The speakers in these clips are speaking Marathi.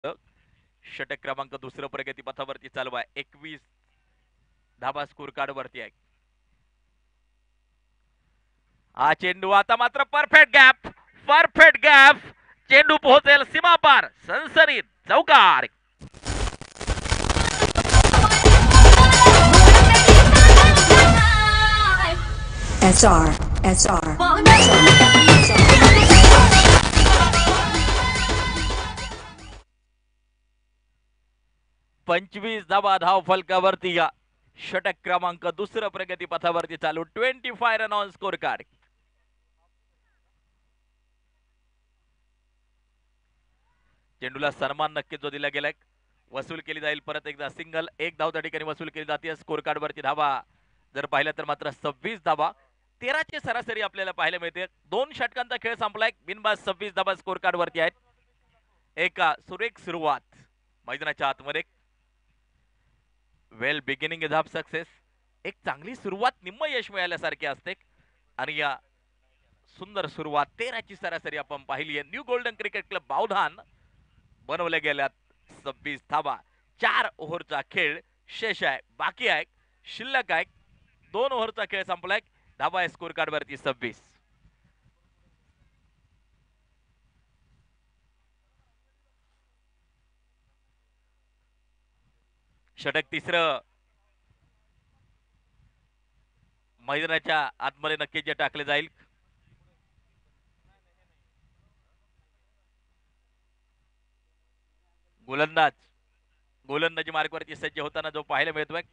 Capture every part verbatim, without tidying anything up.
षटक क्रमांक दुसरं प्रगती पथावरती चालू आहे. एकवीस धाबा स्कोर कार्ड वरती आहे. हा चेंडू आता मात्र परफेक्ट गॅप, परफेक्ट गॅप, चेंडू पोहोचेल सीमा पार, सनसनीत चौकार. S R S R पंचवीस धाबा धाव फलकावरती या षटक क्रमांक दुसरं प्रगती पथावरती चालू. Twenty five run on score card. चेंडूला सन्मान नक्कीच जो दिला गेलाय वसूल केली जाईल. परत एकदा सिंगल, एक धाव त्या ठिकाणी वसूल केली जाते. स्कोर कार्ड वरती धावा जर पाहिलं तर मात्र सव्वीस धावा, तेराची सरासरी आपल्याला पाहायला मिळते. दोन षटकांचा खेळ संपलाय. बिनबाद सव्वीस धावा स्कोर कार्ड वरती आहेत. एका सुरेख सुरुवात मैदानाच्या आतमध्ये. Well beginning is of success. एक चांगली सुरुवात निम्म यश मिळाल्यासारखी असते आणि या सुंदर सुरुवात तेराची सरासरी आपण पाहिली आहे. New golden cricket club Bavdhan बनवल्या गेल्यात सव्वीस धाबा. चार ओव्हरचा खेळ शेष आहे, बाकी आहे, शिल्लक आहे. दोन ओव्हरचा खेळ संपलाय. धाबा स्कोर कार्ड वरती सव्वीस. षटक तिसरं मैदानाच्या आतमध्ये नक्कीच जे टाकले जाईल. गोलंदाज गोलंदाजी मार्गवरती सज्ज होताना जो पाहायला मिळतोय.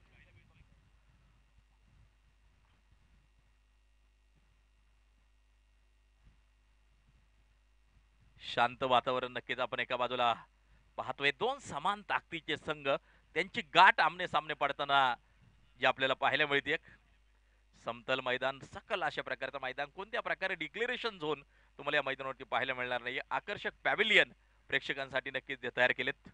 शांत वातावरण नक्कीच आपण एका बाजूला पाहतोय. दोन समान ताकदीचे संघ त्यांची गाठ आमने सामने पडताना जे आपल्याला पाहायला मिळते. समतल मैदान, सकल अशा प्रकारचं मैदान, कोणत्या प्रकारे डिक्लेरेशन झोन तुम्हाला या मैदानावरती पाहायला मिळणार नाही. आकर्षक पॅव्हिलियन प्रेक्षकांसाठी नक्कीच तयार केलेत.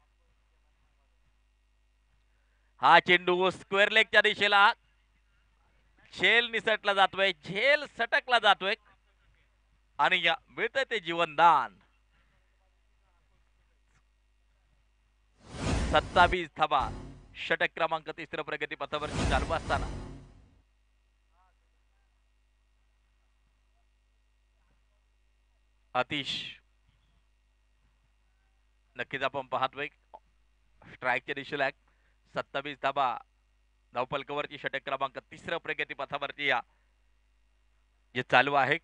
हा चेंडू स्क्वेअर लेगच्या दिशेला झेल निसटला जातोय, झेल सटकला जातोय आणि या मिळतंय ते जीवनदान. सत्तावीस धाबा षटक क्रमांक तिसरं प्रगती पथावरती चालू असताना अतिश नक्कीच आपण पाहतोय स्ट्राईकच्या दिशेला सत्तावीस धाबा धावपलकावरती षटक क्रमांक तिसरं प्रगती पथावरती या जे चालू आहे.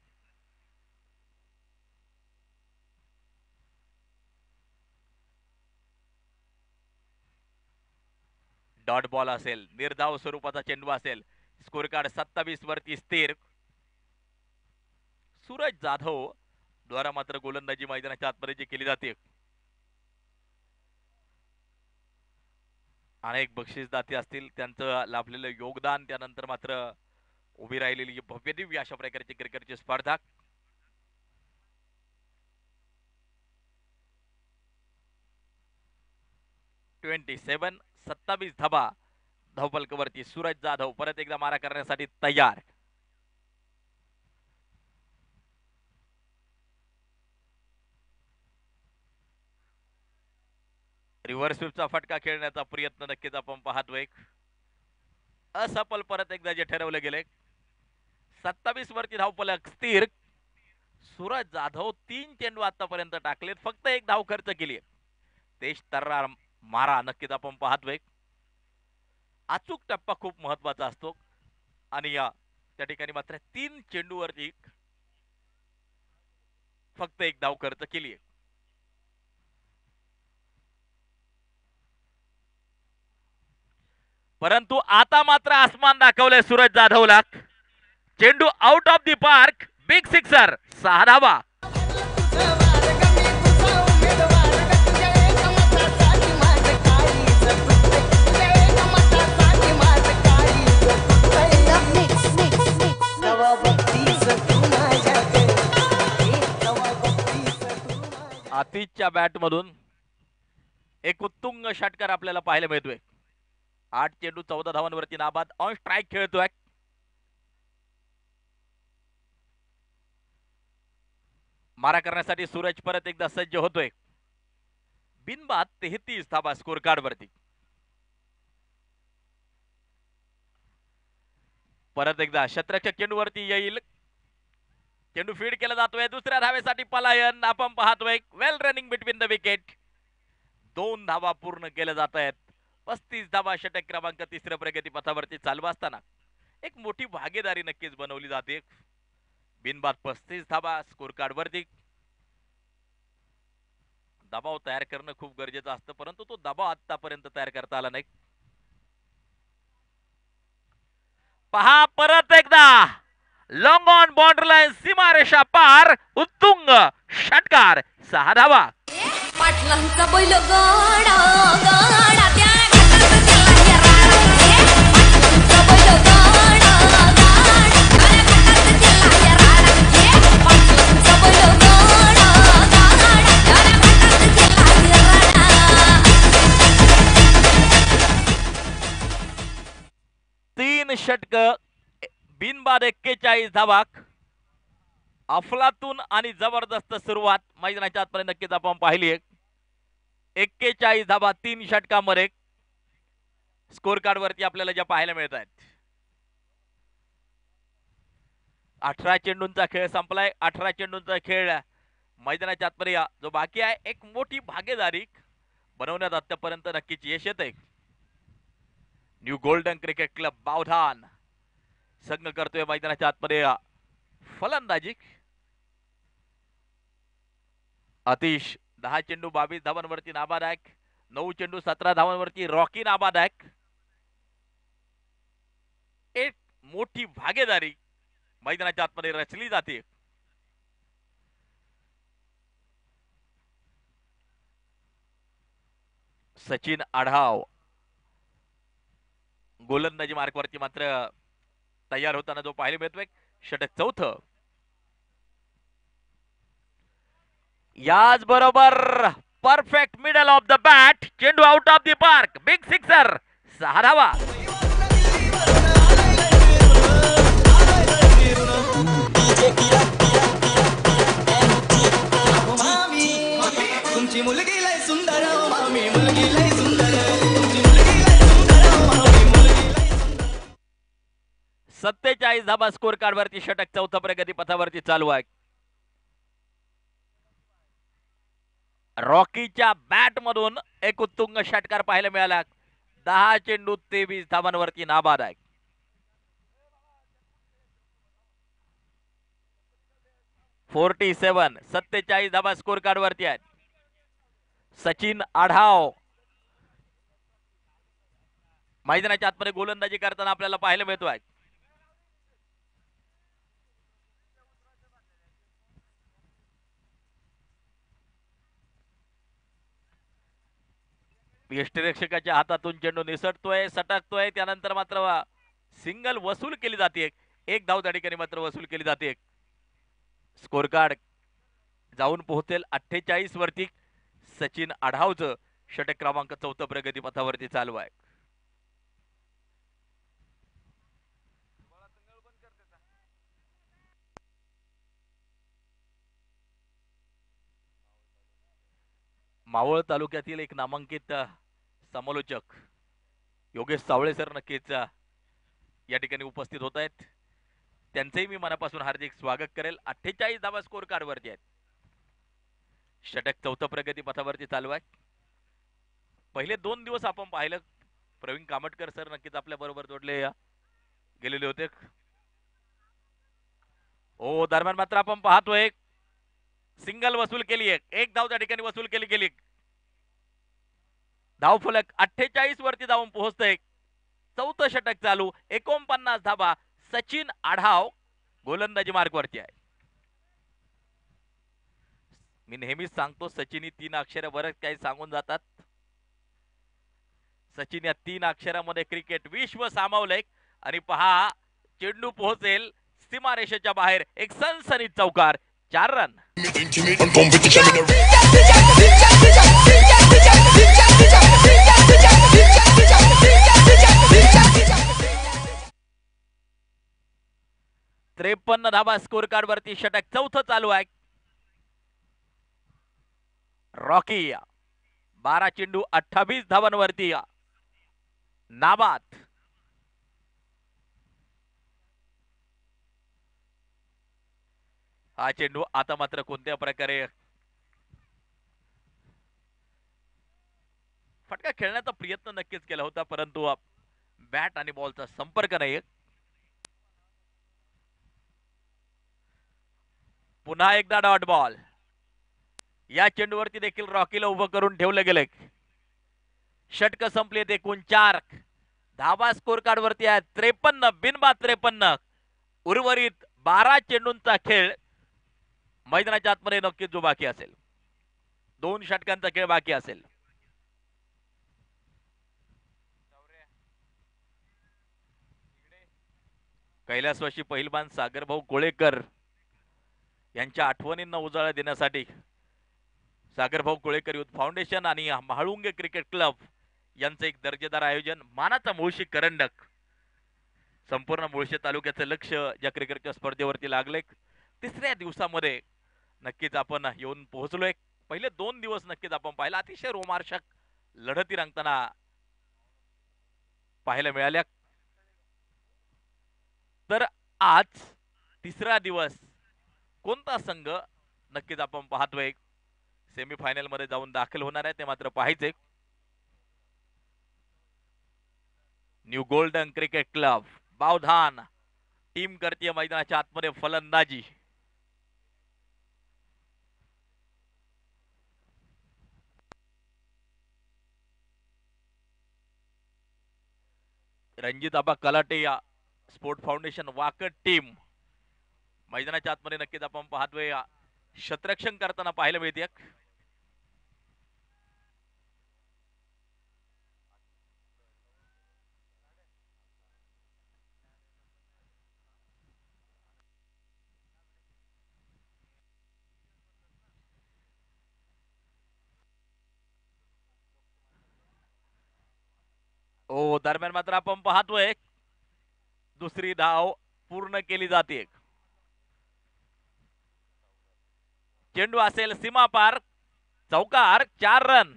डॉट बॉल असेल, निर्धाव स्वरूपाचा चेंडू असेल. स्कोर कार्ड सत्तावीस वरती स्थिर. सूरज जाधव द्वारा मात्र गोलंदाजी मैदानाच्या आतमध्ये जी केली जाते. अनेक बक्षीसदाते असतील, त्यांचं लाभलेलं योगदान, त्यानंतर मात्र उभी राहिलेली भव्य दिव्य अशा प्रकारची क्रिकेटची स्पर्धा. ट्वेंटी सेवन सत्तावीस धाबा धावपलकावरती सूरज जाधव परत एकदा मारा करण्यासाठी तयार. रिव्हर्स स्वीपचा फटका खेळण्याचा प्रयत्न नक्कीच आपण पाहतोय. असफल परत एकदा जे ठरवलं गेले. सत्तावीस वरती धावपलक स्थिर. सूरज जाधव तीन चेंडू आतापर्यंत टाकलेत, फक्त एक धाव खर्च केली. तेज तर्रार मारा नक्कीच आपण पाहतोय. अचूक टप्पा खूप महत्वाचा असतो आणि या त्या ठिकाणी मात्र तीन चेंडूवरती फक्त एक धाव खर्च केली आहे. परंतु आता मात्र आसमान दाखवलंय सूरज जाधवला. चेंडू out of the park, big sixer, सहा धावा. आतिशच्या बॅट मधून एक उत्तुंग षटकार आपल्याला पाहायला मिळतोय. आठ चेंडू चौदा धावांवरती नाबाद ऑन स्ट्राईक खेळतोय. मारा करण्यासाठी सूरज परत एकदा सज्ज होतोय. बिनबाद तेहतीस धाबा स्कोर कार्ड वरती. परत एकदा शतरक्षक चेंडूवरती येईल. चेंडू फीड केला जातोय दुसऱ्या धावेसाठी पलायन आपण पाहतोय. Well running between the wicket. दोन धावा पूर्ण केल्या जात आहेत. पस्तीस धावा षटक क्रमांक तिसऱ्या प्रगती पथावरती चालू असताना एक मोठी भागीदारी नक्कीच बनवली जाते. बिनबाद पस्तीस धावा स्कोर कार्ड वरती. दबाव तयार करणं खूप गरजेचं असतं परंतु तो दबाव आतापर्यंत तयार करता आला नाही. पहा परत एकदा लॉंग ऑन बाउंड्री लाईन सीमारेषा पार उत्तुंग षटकार सहा धावा. पाटलांचा बैल गाडा गाडा त्या घाटात गेला राडा. पाटलांचा बैल गाडा गाडा त्या घाटात गेला राडा. तीन षटक बिनबाद एक्केचाळीस धावा. अफलातून आणि जबरदस्त सुरुवात मैदानाच्या आतपर्यंत नक्कीच आपण पाहिली आहे. एक्केचाळीस धावा तीन षटकांमध्ये स्कोर कार्ड वरती आपल्याला ज्या पाहायला मिळत आहेत. अठरा चेंडूंचा खेळ संपलाय. अठरा चेंडूंचा खेळ मैदानाच्या आतपर्यंत जो बाकी आहे एक मोठी भागीदारी बनवण्यात आतापर्यंत नक्कीच यश येत आहे. New golden cricket club Bavdhan संघ करतोय मैदानाच्या आतपर्यंत फलंदाजी. आतिश दहा चेंडू बावीस धावांवरती नाबादायक. नऊ चेंडू सतरा धावांवरती रॉकी नाबादायक. एक मोठी भागीदारी मैदानाच्या आतमध्ये रचली जाते. सचिन आढाव गोलंदाजी मार्कवरती मात्र तयार होताना जो पाहायला मिळतोय. षटक चौथं. याच बरोबर perfect middle of the bat. चेंडू out of the park. Big sixer सहा धावा. तुमची मुलगी लय सुंदर मामी मुलगी लय सुंदर. सत्तेचाळीस धाबा स्कोर कार्ड वरती षटक चौथा प्रगती पथावरती चालू आहे. रॉकीच्या बॅट मधून एक उत्तुंग षटकार पाहायला मिळाला. दहा चेंडू तेवीस धावांवरती नाबाद आहे. फोर्टी सेवन सत्तेचाळीस धाबा स्कोर कार्ड वरती आहेत. सचिन आढाव मैदानाच्या आतमध्ये गोलंदाजी करताना आपल्याला पाहायला मिळतो आहे. यष्टिरक्षकाच्या हातातून चेंडू निसटतोय सटकतोय. त्यानंतर मात्र सिंगल वसूल केली जाते. एक धाव त्या ठिकाणी मात्र वसूल केली जाते. स्कोर कार्ड जाऊन पोहोचेल अठ्ठेचाळीस वरती. सचिन आढावचं षटक क्रमांक चौथा प्रगती पथावरती चालू आहे. मावळ तालुक्यातील एक नामांकित समालोचक योगेश सावळे सर नक्कीच या ठिकाणी उपस्थित होत आहेत. त्यांचेही मी मनापासून हार्दिक स्वागत करेल. अठ्ठेचाळीस धावा स्कोर कार्ड वरती आहेत. षटक चौथा प्रगती पथावरती चालू आहे. पहिले दोन दिवस आपण पाहिलं प्रवीण कामटकर सर नक्कीच आपल्या बरोबर जोडले गेलेले होते. ओ दरम्यान मात्र आपण पाहतोय सिंगल वसूल केली आहे. एक धाव त्या ठिकाणी वसूल केली गेली. धाव फलक अठ्ठेचाळीस वरती जाऊन पोहोचतोय. चौथं षटक चालू. एकोणपन्नास धावा. सचिन आढाव गोलंदाजी मार्ग वरती आहे. मी नेहमीच सांगतो सचिन ही तीन अक्षर बरंच काही सांगून जातात. सचिन या तीन अक्षरामध्ये क्रिकेट विश्व सामावलंय. आणि पहा चेंडू पोहोचेल सीमारेषेच्या बाहेर. एक सनसनीत चौकार. चार रन. त्रेपन्न धावा स्कोर कार्ड वरती षटक चौथं चालू आहे. रॉकी बारा चेंडू अठ्ठावीस धावांवरती नाबाद. हा चेंडू आता मात्र कोणत्या प्रकारे फटका खेळण्याचा प्रयत्न नक्कीच केला होता, परंतु बॅट आणि बॉलचा संपर्क नाही. पुन्हा एकदा डॉट बॉल. या चेंडूवरती देखील रॉकीला उभं करून ठेवलं गेलंय. षटक संपले ते एकूण चार धावा स्कोर कार्ड वरती आहे त्रेपन्न बिनबाद त्रेपन्न. उर्वरित बारा चेंडूंचा खेळ मैदानाच्या आतमध्ये नक्कीच जो बाकी असेल, दोन षटकांचा खेळ बाकी असेल. कैलासवासी पहिलवान सागरभाऊ कोळेकर यांच्या आठवणींना उजाळा देण्यासाठी सागरभाऊ कोळेकर युथ फाउंडेशन आणि म्हाळुंगे क्रिकेट क्लब यांचं एक दर्जेदार आयोजन. मानाचा मुळशी करंडक. संपूर्ण मुळशी तालुक्याचं लक्ष या क्रिकेटच्या स्पर्धेवरती लागले. तिसऱ्या दिवसामध्ये नक्कीच आपण येऊन पोहोचलोय. पहिले दोन दिवस नक्कीच आपण पाहिला अतिशय रोमांचक लढती रंगताना पाहायला मिळाल्या. तर आज तिसरा दिवस कोणता संघ नक्कीच आपण पाहतोय सेमीफायनल मध्ये जाऊन दाखल होणार आहे ते मात्र पाहायचे. New golden cricket club Bavdhan team करते मैदानाच्या आतमध्ये फलंदाजी. रणजित आबा कलाटे या स्पोर्ट फाउंडेशन वाकड टीम मैदानाच्या आतमध्ये नक्कीच आपण पाहतोय शतरक्षण करताना पाहायला मिळते. ओ दरम्यान मात्र आपण पाहतोय दुसरी धाव पूर्ण केली जाते. चेंडू असेल सीमा पार चौकार चार रन.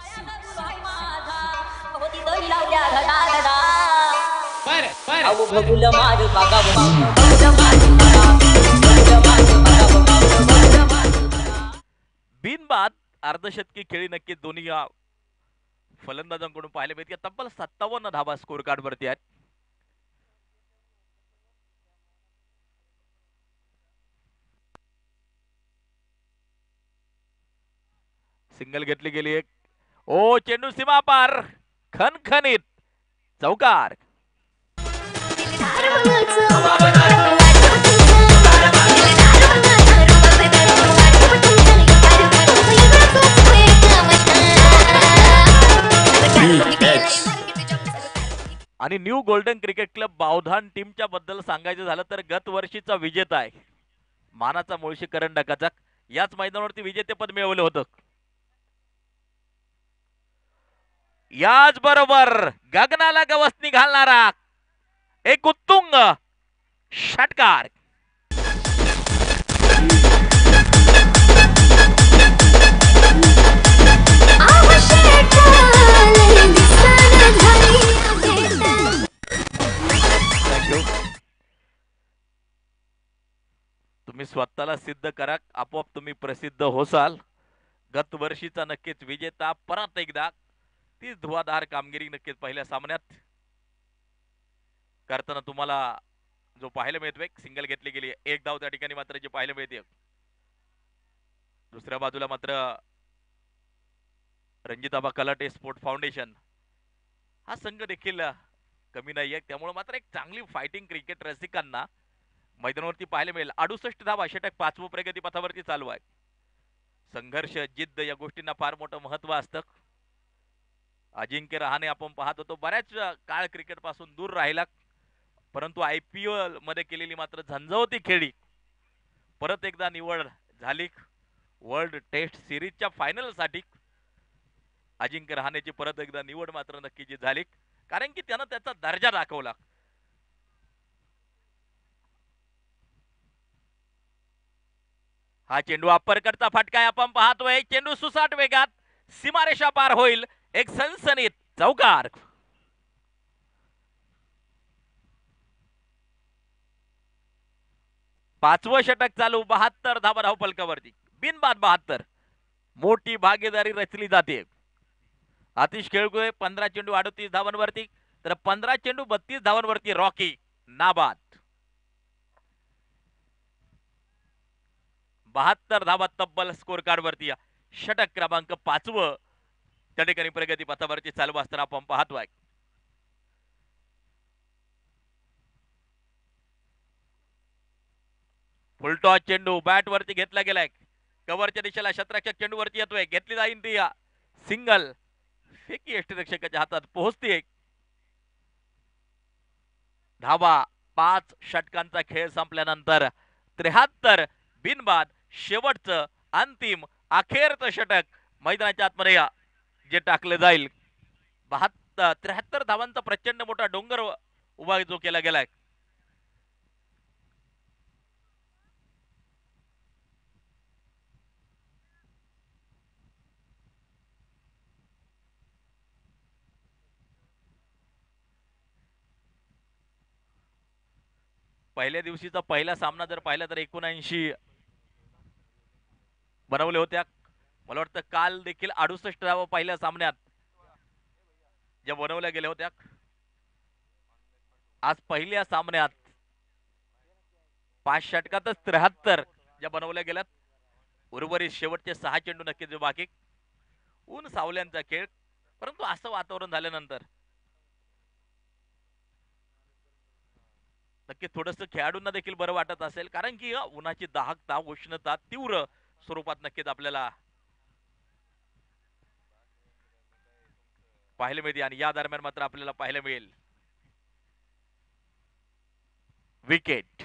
बिनबाद अर्धशतकी खेळी नक्कीच दोन्ही या फलंदाजांकडून पाहायला मिळते. तब्बल सत्तावन्न धावा स्कोर कार्ड वरती आहेत. सिंगल घेतली गेली एक. ओ चेंडू सीमा पार खनखनीत चौकार. आणि new golden cricket club Bavdhan टीमच्या बद्दल सांगायचं झालं तर गत वर्षीचा विजेता आहे मानाचा मुळशी करंडकाचा. याच मैदानावरती विजेतेपद मिळवलं होतं. याच बरोबर गगनाला गवसणी घालणारा एक उत्तुंग षटकार. तुम्ही स्वतःला सिद्ध करा, आपोआप तुम्ही प्रसिद्ध होसाल. गत वर्षीचा नक्कीच विजेता परत एकदा तीच धुवाधार कामगिरी नक्कीच पहिल्या सामन्यात करताना तुम्हाला जो पाहायला मिळतोय. सिंगल घेतली गेली एक धाव त्या ठिकाणी मात्र जे पाहायला मिळते. दुसऱ्या बाजूला मात्र रणजिताबा कलाटे स्पोर्ट फाउंडेशन हा संघ देखील कमी नाही आहे. त्यामुळे मात्र एक चांगली फायटिंग क्रिकेट रसिकांना मैदानावरती पाहायला मिळेल. अडुसष्ट धावा षटक पाचवं प्रगती पथावरती चालू आहे. संघर्ष जिद्द या गोष्टींना फार मोठं महत्व असतं. अजिंक्य रहाणे आपण पाहत होतो बऱ्याच काळ क्रिकेट पासून दूर राहिला, परंतु आय पी एल मध्ये केलेली मात्र झंझावती खेळी परत एकदा निवड झाली वर्ल्ड टेस्ट सिरीजच्या फायनल साठी. अजिंक्य रहाणेची परत एकदा निवड मात्र नक्की जी झाली, कारण की त्यानं त्याचा दर्जा दाखवला. हा चेंडू अप्पर करता फटका आपण पाहतोय. चेंडू सुसाट वेगात सीमारेषा पार होईल एक सनसनीत चौकार. पाचवं षटक चालू, बहात्तर धावा धावफलकावरती, बिनबाद बहात्तर. मोठी भागीदारी रचली जाते. आतिश खेळगोळे पंधरा चेंडू अडतीस धावांवरती, तर पंधरा चेंडू बत्तीस धावांवरती रॉकी नाबाद. बहात्तर धावा तब्बल स्कोर कार्ड वरती. षटक क्रमांक पाचवं त्या ठिकाणी प्रगती पथावरती चालू असताना आपण पाहतोय. फुलटॉस चेंडू बॅट वरती घेतला गेलाय. कव्हरच्या दिशेला शतरक्षक चेंडू वरती येतोय, घेतली जाईल ती सिंगल. फेकी यष्टीरक्षकाच्या हातात पोहोचते. धावा पाच षटकांचा खेळ संपल्यानंतर त्र्याहत्तर बिनबाद. शेवटचं अंतिम अखेरचं षटक मैदानाच्या आतमध्ये जे टाकले जाईल. बहात्तर त्र्याहत्तर धावांचा प्रचंड मोठा डोंगर उभा जो केला गेलाय. पहिल्या दिवशीचा पहिला सामना जर पाहिला तर एकोणऐंशी बनवले होत्या. मला वाटतं काल देखील अडुसष्ट धावा पहिल्या सामन्यात ज्या बनवल्या गेल्या होत्या. आज पहिल्या सामन्यात पाच षटकातच त्र्याहत्तर ज्या बनवल्या गेल्यात. उर्वरित शेवटचे सहा चेंडू नक्कीच बाकी. ऊन सावल्यांचा खेळ, परंतु असं वातावरण झाल्यानंतर नक्की थोडस खेळाडूंना देखील बरं वाटत असेल, कारण की उन्हाची दाहकता उष्णता तीव्र स्वरूपात नक्कीच आपल्याला पाहायला मिळते. आणि या दरम्यान मात्र आपल्याला पाहायला मिळेल विकेट.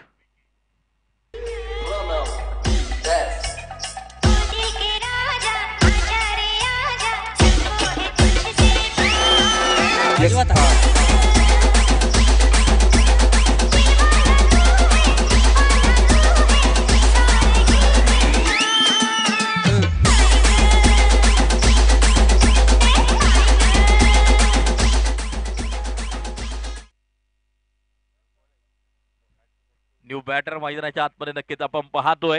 न्यू बॅटर मैदानाच्या आतमध्ये नक्कीच आपण पाहतोय.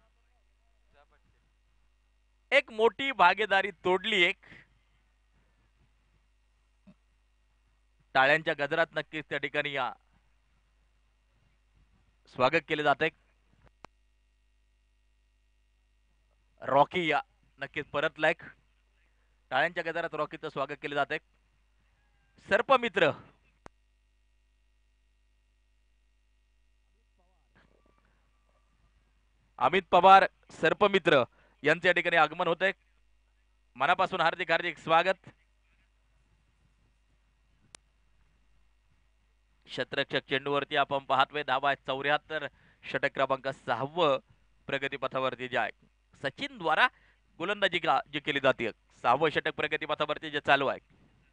एक मोठी भागीदारी तोडली. एक टाळ्यांच्या गजरात नक्कीच त्या ठिकाणी या स्वागत केले जाते. रॉकी या नक्कीच परतलाय. टाळ्यांच्या गजरात रॉकीचं स्वागत केले जाते. सर्पमित्र अमित पवार सर्पमित्र यांचे या ठिकाणी आगमन होते. मनापासून हार्दिक हार्दिक स्वागत. शतरक्षक चेंडूवरती आपण पाहतोय. धावा चौऱ्याहत्तर. षटक क्रमांक सहावं प्रगती पथावरती जे आहे सचिन द्वारा गोलंदाजी जी केली जाते. सहावं षटक प्रगती पथावरती जे चालू आहे.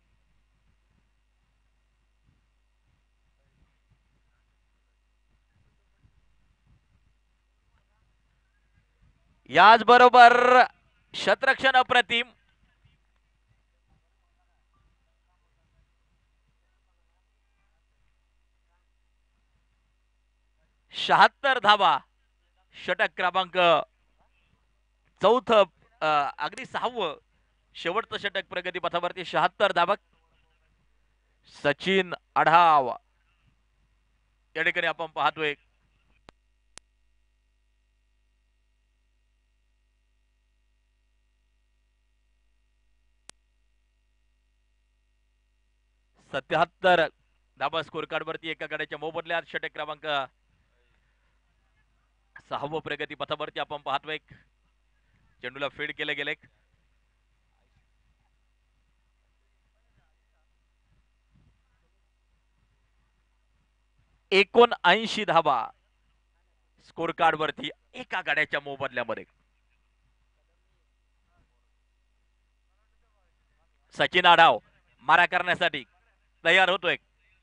याच बरोबर शतरक्षण अप्रतिम. शहात्तर धावा. षटक क्रमांक चौथ अगदी सहावं शेवटचं षटक प्रगती पथावरती. शहात्तर धावा. सचिन आढाव या ठिकाणी आपण पाहतोय. सत्याहत्तर धाबा स्कोर कार्ड वरती एका गड्याच्या मोबदल्यात. षटक क्रमांक सहावं प्रगती पथावरती आपण पाहतोय. चेंडूला फीड केले गेले. एकोणऐंशी धाबा स्कोर कार्ड वरती एका गाड्याच्या मोबदल्यामध्ये. सचिन आढाव मारा करण्यासाठी तयार होतोय.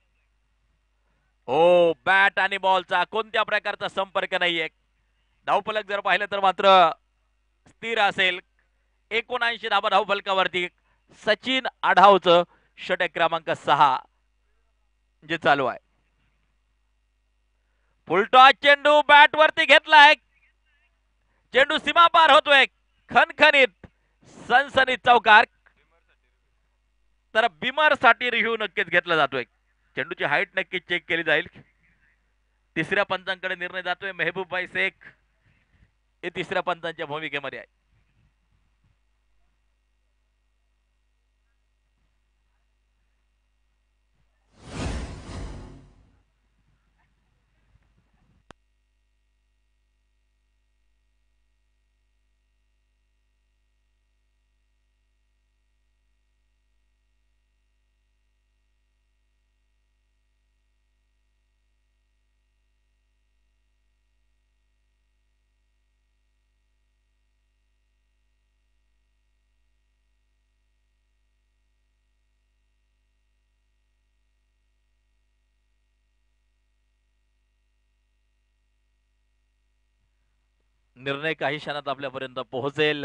हो, बॅट आणि बॉलचा कोणत्या प्रकारचा संपर्क नाहीये. धावफलक जर पाहिलं तर मात्र स्थिर असेल. एकोणऐंशी धाबा धाव फलकावरती सचिन आढावचं षटक क्रमांक सहा जे चालू आहे. फुलटॉस चेंडू बॅट वरती घेतलाय. चेंडू सीमा पार होतोय. खणखणीत सनसनीत चौकार. तर बिमर साठी रिव्ह्यू नक्कीच घेतला जातोय. चेंडूची हाईट नक्कीच चेक केली जाईल. तिसऱ्या पंचांकडे निर्णय जातोय. मेहबूबभाई शेख हे तिसऱ्या पंचांच्या भूमिकेमध्ये आहे. निर्णय काही क्षणात आपल्यापर्यंत पोहोचेल.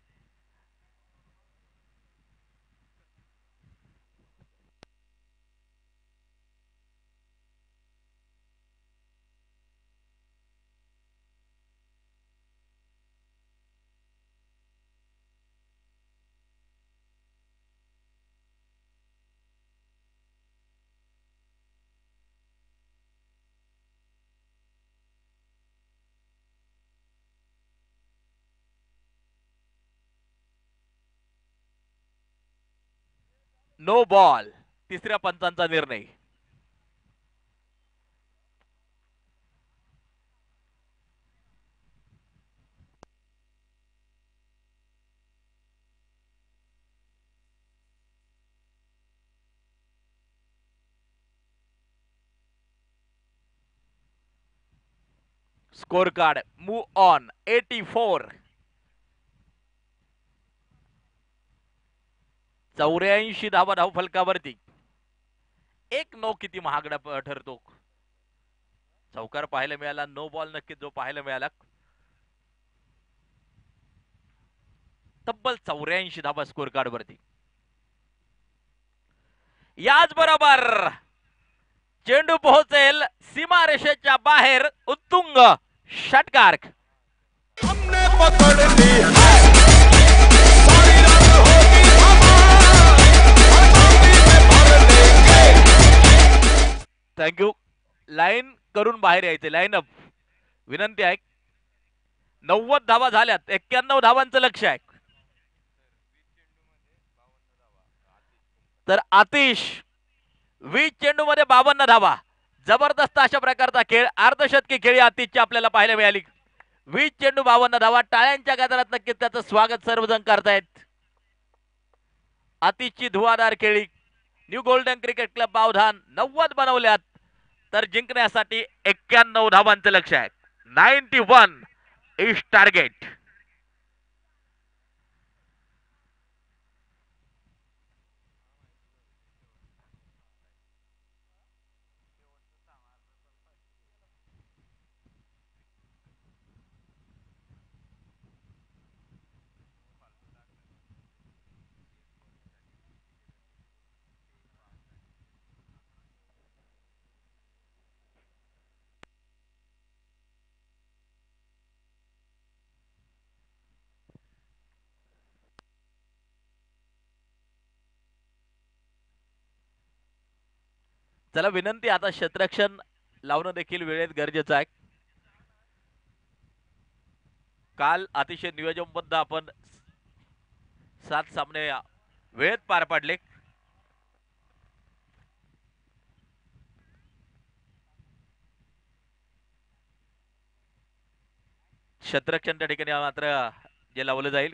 नो बॉल तिसऱ्या पंचांचा निर्णय. Score card move on eighty four. चौऱ्याऐंशी धावा धाव फलकावरती. एक नो किती महागडा ठरतो. चौकार पाहायला मिळाला. नो बॉल नक्कीच जो पाहायला मिळाला. तब्बल चौऱ्याऐंशी धावा स्कोर कार्ड वरती. याच बरोबर चेंडू पोहोचेल सीमारेषेच्या बाहेर. उत्तुंग षटकार. हमने पकड़ ली है. सारी रात होगी हमारी. में भर लेंगे. थँक्यू. लाईन करून बाहेर यायचे. लाईन अप विनंती आहे. नव्वद धावा झाल्यात. एक्क्याण्णव धावांचं लक्ष आहे. तर आतिश वीस चेंडू मध्ये बावन्न धावा. जबरदस्त अशा प्रकारचा खेळ. अर्धशतकी खेळी आतिशची आपल्याला पाहायला मिळाली. वीस चेंडू बावन्न धावा. टाळ्यांच्या गजरात नक्कीच त्याचं स्वागत सर्वजण करतायत. आतिशची धुवाधार खेळी. New golden cricket club Bavdhan नव्वद बनवल्यात. तर जिंकण्यासाठी एक्क्याण्णव धावांचं लक्ष आहे. Ninety one is target. चला विनंती. आता क्षेत्ररक्षण लावणं देखील वेळेत गरजेचं आहे. काल अतिशय नियोजनबद्ध आपण सात सामने वेळेत पार पाडले. क्षेत्ररक्षणच्या ठिकाणी मात्र जे लावलं जाईल.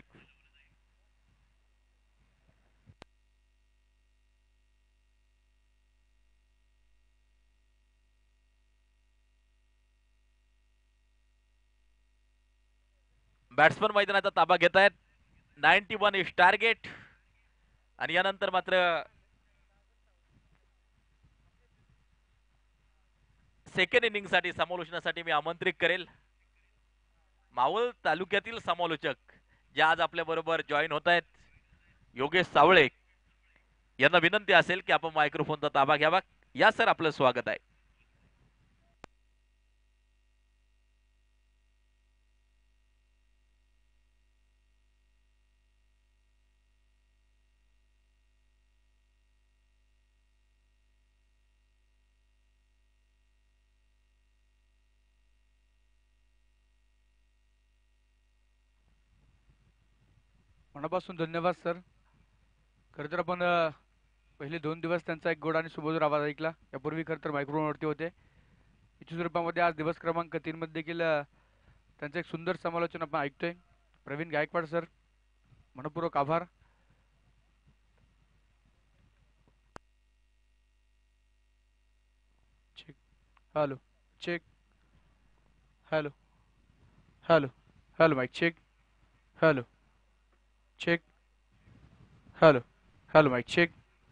बॅट्समन मैदानाचा ताबा घेत आहेत. Ninety one is target. आणि यानंतर मात्र सेकंड इनिंग साठी समालोचनासाठी मी आमंत्रित करेल मावळ तालुक्यातील समालोचक जे आज आपल्या बरोबर जॉईन होत आहेत योगेश सावळे यांना विनंती असेल की आपण मायक्रोफोनचा ताबा घ्यावा. या सर, आपलं स्वागत आहे. मनापासून धन्यवाद सर. खरं तर आपण अ, पहिले दोन दिवस त्यांचा एक गोड आणि सुमधुर आवाज ऐकला. यापूर्वी खरं तर मायक्रोफोनवरती होते. इच्छुक रूपामध्ये आज दिवस क्रमांक तीन मध्ये देखील अ, त्यांचं एक सुंदर समालोचन आपण ऐकतोय. प्रवीण गायकवाड सर, मनपूर्वक आभार. Check. Hello check. Hello hello hello mike check. Hello check. Hello hello mike check.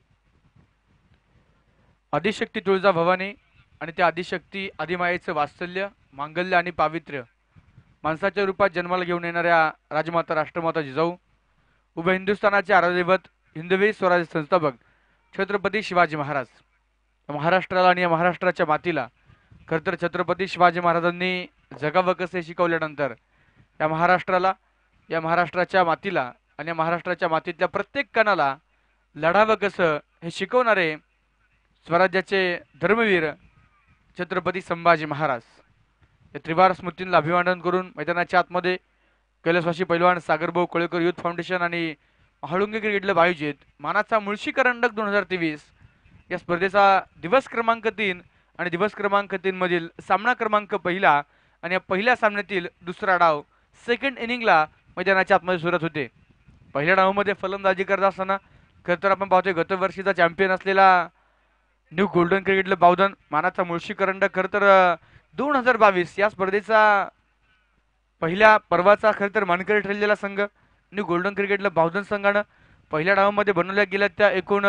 Adishakti Tulja Bhavani आणि त्या आदिशक्ती आदिमायेचं वात्सल्य, मांगल्य आणि पावित्र्य माणसाच्या रूपात जन्माला घेऊन येणाऱ्या राजमाता राष्ट्रमाता जिजाऊ, उभय हिंदुस्थानाचे आराध्यदैवत, हिंदवी स्वराज्य संस्थापक छत्रपती शिवाजी महाराज. या महाराष्ट्राला आणि या महाराष्ट्राच्या मातीला खरं तर छत्रपती शिवाजी महाराजांनी जगावं कसे शिकवल्यानंतर या महाराष्ट्राला, या महाराष्ट्राच्या मातीला आणि या महाराष्ट्राच्या मातीतल्या प्रत्येक कणाला लढावं कसं हे शिकवणारे स्वराज्याचे धर्मवीर छत्रपती संभाजी महाराज. या त्रिवार स्मृतींना अभिवादन करून मैदानाच्या आतमध्ये कैलासवासी पैलवान सागरभाऊ कोळेकर युथ फाउंडेशन आणि महाळुंगे क्रिकेट क्लब आयोजित मानाचा मुळशी करंडक दोन हजार तेवीस या स्पर्धेचा दिवस क्रमांक तीन आणि दिवस क्रमांक तीन मधील सामना क्रमांक पहिला आणि या पहिल्या सामन्यातील दुसरा डाव सेकंड इनिंगला मैदानाच्या आतमध्ये सुरत होते. पहिल्या डावामध्ये फलंदाजी करत असताना खरं तर आपण पाहतोय गतवर्षीचा चॅम्पियन असलेला new golden cricket club Bavdhan मानाचा मुळशी करंडक खरं तर दोन हजार बावीस या स्पर्धेचा पहिल्या पर्वाचा खरं तर मानकरी ठरलेला संघ new golden cricket club Bavdhan संघानं पहिल्या डावामध्ये बनवल्या गेल्या त्या एकूण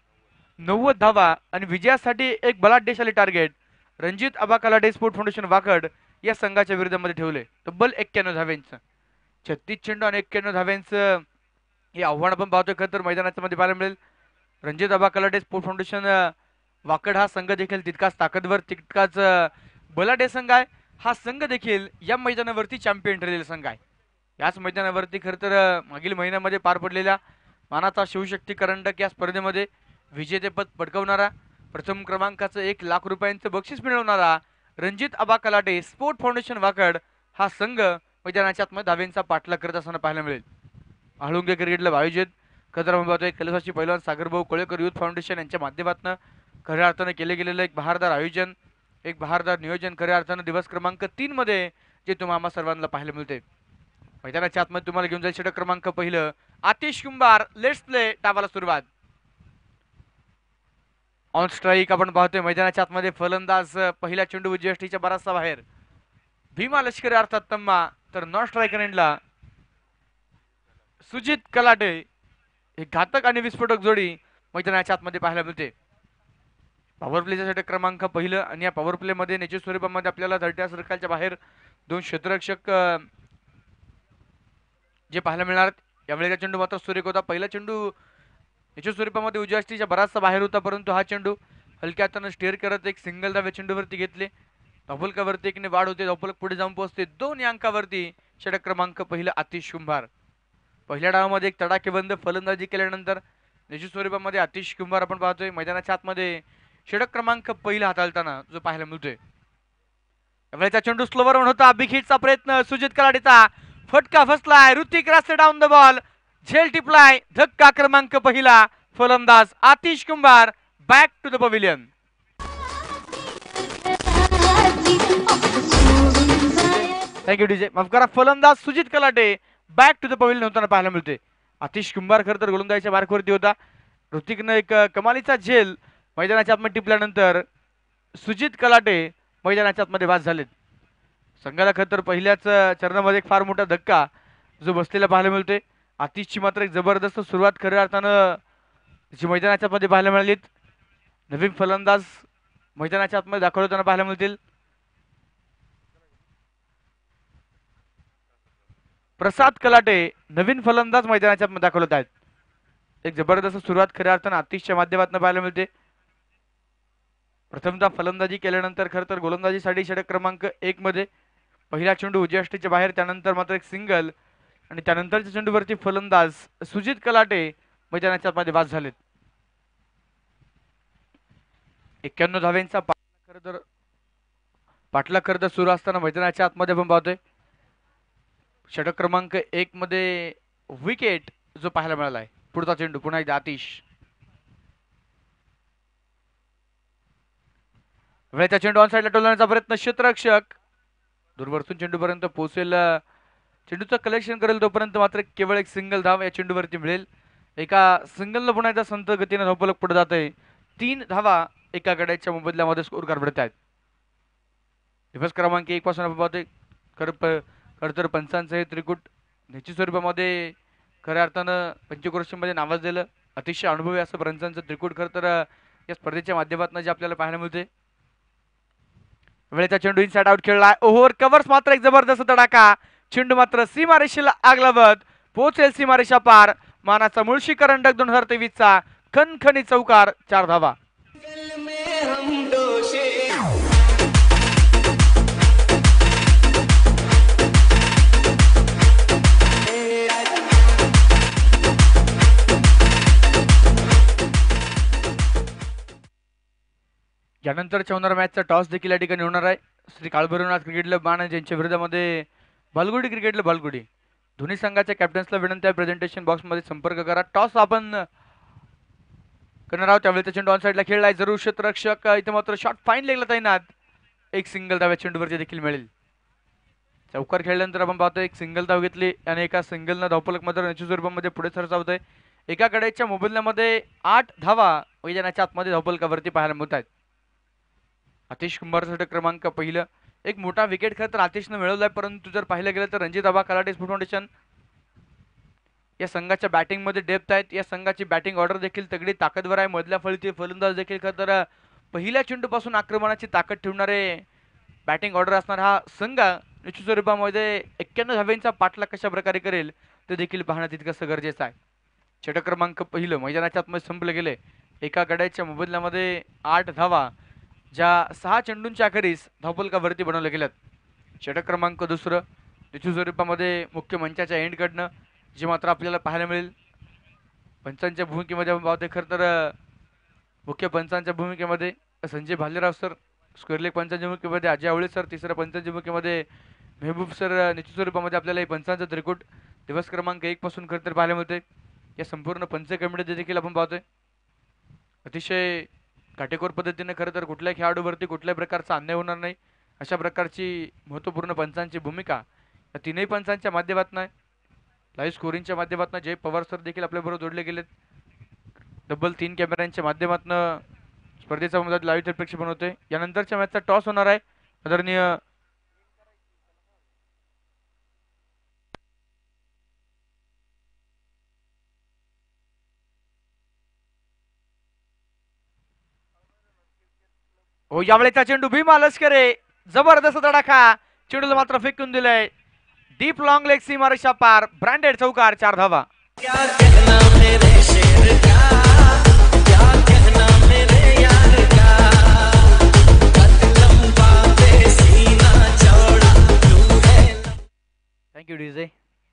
नव्वद धावा आणि विजयासाठी एक बलाढ्यशाली target Ranjit Aba Kalate sport foundation Wakad या संघाच्या विरोधामध्ये ठेवले. तब्बल एक्क्याण्णव धाव्यांचं, छत्तीस चेंडू आणि एक्क्याण्णव धाव्यांचं हे आव्हान आपण पाहतोय. खरं तर मैदानाच्या मध्ये पाहायला मिळेल. रणजित आबा कलाटे स्पोर्ट फाउंडेशन वाकड हा संघ देखील तितकाच ताकदवर, तितकाच बलाढ्य संघ आहे. हा संघ देखील या मैदानावरती चॅम्पियन ठरलेला संघ आहे. याच मैदानावरती खरं तर मागील महिन्यामध्ये पार पडलेल्या मानाचा शिवशक्ती करंडक या स्पर्धेमध्ये विजेतेपद पटकावणारा, प्रथम क्रमांकाचं एक लाख रुपयांचं बक्षीस मिळवणारा रणजित आबा कलाटे स्पोर्ट फाउंडेशन वाकड हा संघ मैदानाच्या आतमध्ये धावेंचा पाठलाग करत असताना पाहायला मिळेल. म्हाळुंगे क्रिकेट क्लब आयोजित खरं पाहतोय कैलासवासी पैलवान सागरभाऊ कोळेकर युथ फाउंडेशन यांच्या माध्यमातून खऱ्या अर्थानं केले गेलेलं एक बहारदार आयोजन, एक बहारदार नियोजन खऱ्या अर्थानं दिवस क्रमांक तीन मध्ये जे तुम्हाला आम्हा सर्वांना पाहायला मिळते. मैदानाच्या आतमध्ये तुम्हाला घेऊन जाईल षटक क्रमांक पहिलं आतिश कुंभार. Let's play. डावाला सुरुवात. ऑन स्ट्राईक आपण पाहतोय मैदानाच्या आतमध्ये फलंदाज पहिल्या चेंडू जीएसटीच्या बराचसा बाहेर भीमा लष्करी अर्थात तम्मा, तर नॉन स्ट्रायकर एंडला सुजित कलाटे. हे घातक आणि विस्फोटक जोडी मैदानाच्या आतमध्ये पाहायला मिळते. पॉवर प्लेचा षटक क्रमांक पहिलं आणि या पॉवर प्ले मध्ये निश्चित स्वरूपामध्ये आपल्याला धरत्या सर्कलच्या बाहेर दोन क्षेत्ररक्षक जे पाहायला मिळणार. यावेळेचा चेंडू मात्र सुरेख होता. पहिला चेंडू निश्चित स्वरूपामध्ये उजव्या बराचसा बाहेर होता, परंतु हा चेंडू हलक्या हातानं स्टेअर करत एक सिंगल धावे चेंडूवरती घेतले. धावफलकावरती एकने वाढ होते, धावफलक पुढे जाऊन पोहोचते. दोन या अंकावरती षटक क्रमांक पहिलं आतिश कुंभार. पहिल्या डावामध्ये एक तडाखेबंद फलंदाजी केल्यानंतर निश्चित स्वरूपामध्ये आतिश कुंभार आपण पाहतोय मैदानाच्या आतमध्ये षटक क्रमांक पहिला हाताळताना जो पाहायला मिळतोय. यावेळेचा चेंडू स्लोवर ऑन होता. बिग हिटचा प्रयत्न सुजित कलाटेचा, फटका फसलाय. Hrithik Raste down the ball, झेल टिपलाय. धक्का क्रमांक पहिला. फलंदाज Atish Kumbhar back to the pavilion. Thank you DJ. माफ करा, फलंदाज Sujit Kalate back to the pavilion होताना पाहायला मिळते. आतिश कुंभार खरं तर गोलंदाजीच्या मार्कवरती होता. ऋतिकनं एक कमालीचा झेल मैदानाच्या आतमध्ये टिपल्यानंतर सुजित कलाटे मैदानाच्या आतमध्ये बाद झालेत. संघाला खरं तर पहिल्याच चरणामध्ये एक फार मोठा धक्का जो बसलेला पाहायला मिळतोय. आतिशची मात्र एक जबरदस्त सुरुवात खऱ्या अर्थानं जी मैदानाच्या आतमध्ये पाहायला मिळालीत. नवीन फलंदाज मैदानाच्या आतमध्ये दाखवताना पाहायला मिळतील. प्रसाद कलाटे नवीन फलंदाज मैदानाच्या आत दाखवत आहेत. एक जबरदस्त सुरुवात खऱ्या अर्थानं आतिशच्या माध्यमातून पाहायला मिळते. प्रथमतः फलंदाजी केल्यानंतर खरं तर गोलंदाजीसाठी षटक क्रमांक एक मध्ये पहिला चेंडू उजव्याष्टीच्या बाहेर, त्यानंतर मात्र एक सिंगल आणि त्यानंतरच्या चेंडूवरती फलंदाज सुजित कलाटे मैदानाच्या आतमध्ये बाद झालेत. एक्क्याण्णव धाव्यांचा पाठला खरं तर पाठला खरं तर सुरू असताना मैदानाच्या आतमध्ये आपण पाहतोय षटक क्रमांक एक मध्ये विकेट जो पाहायला मिळाला आहे. पुढचा चेंडू पुन्हा एकदा आतिश. वेळेचा चेंडू ऑन साईडला टोलण्याचा प्रयत्न, क्षेत्ररक्षक दूरवरतून चेंडूपर्यंत पोहोचेल, चेंडूचं कलेक्शन करेल तोपर्यंत मात्र केवळ एक सिंगल धाव या चेंडूवरती मिळेल. एका सिंगलनं पुन्हा एकदा संत गतीने धावफलक पुढे जात आहे. तीन धावा एका गड्याच्या मोबदल्यामध्ये स्कोर कार्ड भरत आहेत. दिवस क्रमांक एक पासून आपण पाहतोय खरं खरं तर पंचांचं हे त्रिकूट निश्चित स्वरूपामध्ये खऱ्या अर्थानं पंचक्रोशीमध्ये नावाजलेलं अतिशय अनुभवी असं पंचांचं त्रिकूट खरं तर या स्पर्धेच्या माध्यमातून जे आपल्याला पाहायला मिळते. वेळेचा चेंडू इनसाइड आउट खेळला, ओव्हर कव्हर्स मात्र एक जबरदस्त तडाखा, चेंडू मात्र सीमारेषेला आग लावत पोहोचेल सीमारेषा पार. मानाचा मुळशी करंडक दोन हजार तेवीस चा खनखनी चौकार, चार धावा. दिल में हम दोषी यानंतरच्या होणाऱ्या मॅचचा टॉस देखील या ठिकाणी होणार आहे. श्री काळभैरवनाथ क्रिकेट क्लब बाण यांच्या विरोधामध्ये बालगुडी क्रिकेट क्लब बालगुडी. दोन्ही संघाच्या कॅप्टन्सला विनंती आहे प्रेझेंटेशन बॉक्समध्ये संपर्क करा. टॉस आपण करणार आहोत. त्यावेळेचा चेंडू ऑन साईडला खेळलाय, जरूर क्षेत्ररक्षक इथे मात्र शॉट फाईन लेगला तैनात. एक सिंगल धाव चेंडूवरती देखील मिळेल. चौकार खेळल्यानंतर आपण पाहतो एक सिंगल धाव घेतली आणि एका सिंगलनं धावफलक मात्र निश्चित स्वरूपामध्ये पुढे सरसावत आहे. एका गड्याच्या मोबदल्यामध्ये आठ धावा मैदानाच्या आतमध्ये धावफलकावरती पाहायला मिळत आहेत. आतिश कुंभार षटक क्रमांक पहिलं, एक मोठा विकेट खरं तर आतिशनं मिळवलाय, परंतु जर पाहिलं गेलं तर रणजित आबा कलाटे स्पोर्ट्स फाउंडेशन या संघाच्या बॅटिंग मध्ये डेप्थ आहेत. या संघाची बॅटिंग ऑर्डर देखील तगडी ताकदवर आहे. मधल्या फळीतील फलंदाज देखील खरं तर पहिल्या चेंडूपासून आक्रमणाची ताकद ठेवणारे बॅटिंग ऑर्डर असणार हा संघ निश्चित स्वरूपामध्ये एक्क्याण्णव धाव्यांचा पाठला कशा प्रकारे करेल ते देखील पाहणं तितकंसं गरजेचं आहे. षटक क्रमांक पहिलं मैदानाच्या आतमध्ये संपलं गेले. एका गड्याच्या मोबदल्यामध्ये आठ धावा ज्या सहा चेंडूंच्या अखेरीस धावफलकावरती बनवल्या गेल्यात. षटक क्रमांक दुसरं निश्चित स्वरूपामध्ये मुख्य मंचाच्या एंडकडनं जे मात्र आपल्याला पाहायला मिळेल पंचांच्या भूमिकेमध्ये आपण पाहतोय. खरं तर मुख्य पंचांच्या भूमिकेमध्ये Sanjay Bhalerao sir, square leg पंचांच्या भूमिकेमध्ये अजय आवळे सर, तिसऱ्या पंचांच्या भूमिकेमध्ये मेहबूब सर. निश्चित स्वरूपामध्ये आपल्याला हे पंचांचं त्रिकूट दिवस क्रमांक एक पासून खरं तर पाहायला मिळते. या संपूर्ण पंच कमिटीमध्ये देखील आपण पाहतोय अतिशय काटेकोर पद्धतीने खरं तर कुठल्याही खेळाडूवरती कुठल्याही प्रकारचा अन्याय होणार नाही अशा प्रकारची महत्त्वपूर्ण पंचांची भूमिका या तीनही पंचांच्या माध्यमातून आहे. लाईव्ह स्कोरिंगच्या माध्यमातून जय पवार सर देखील आपल्याबरोबर जोडले गेलेत. डबल तीन कॅमेऱ्यांच्या माध्यमातून स्पर्धेचा मुद्दा लाईव्ह थेट प्रक्षेपण होते. यानंतरच्या मॅचचा टॉस होणार आहे. आदरणीय हो यावेळेचा चेंडू भीमा लष्करे, जबरदस्त तडाखा, चेंडूला मात्र फेकून दिलंय डीप लॉंग लेग सीमारेषा पार, ब्रँडेड चौकार, चार धावा. क्या कहना मेरे शेर का, क्या कहना मेरे यार का, कद लंबा बे सीना चौड़ा तू है. Thank you DJ.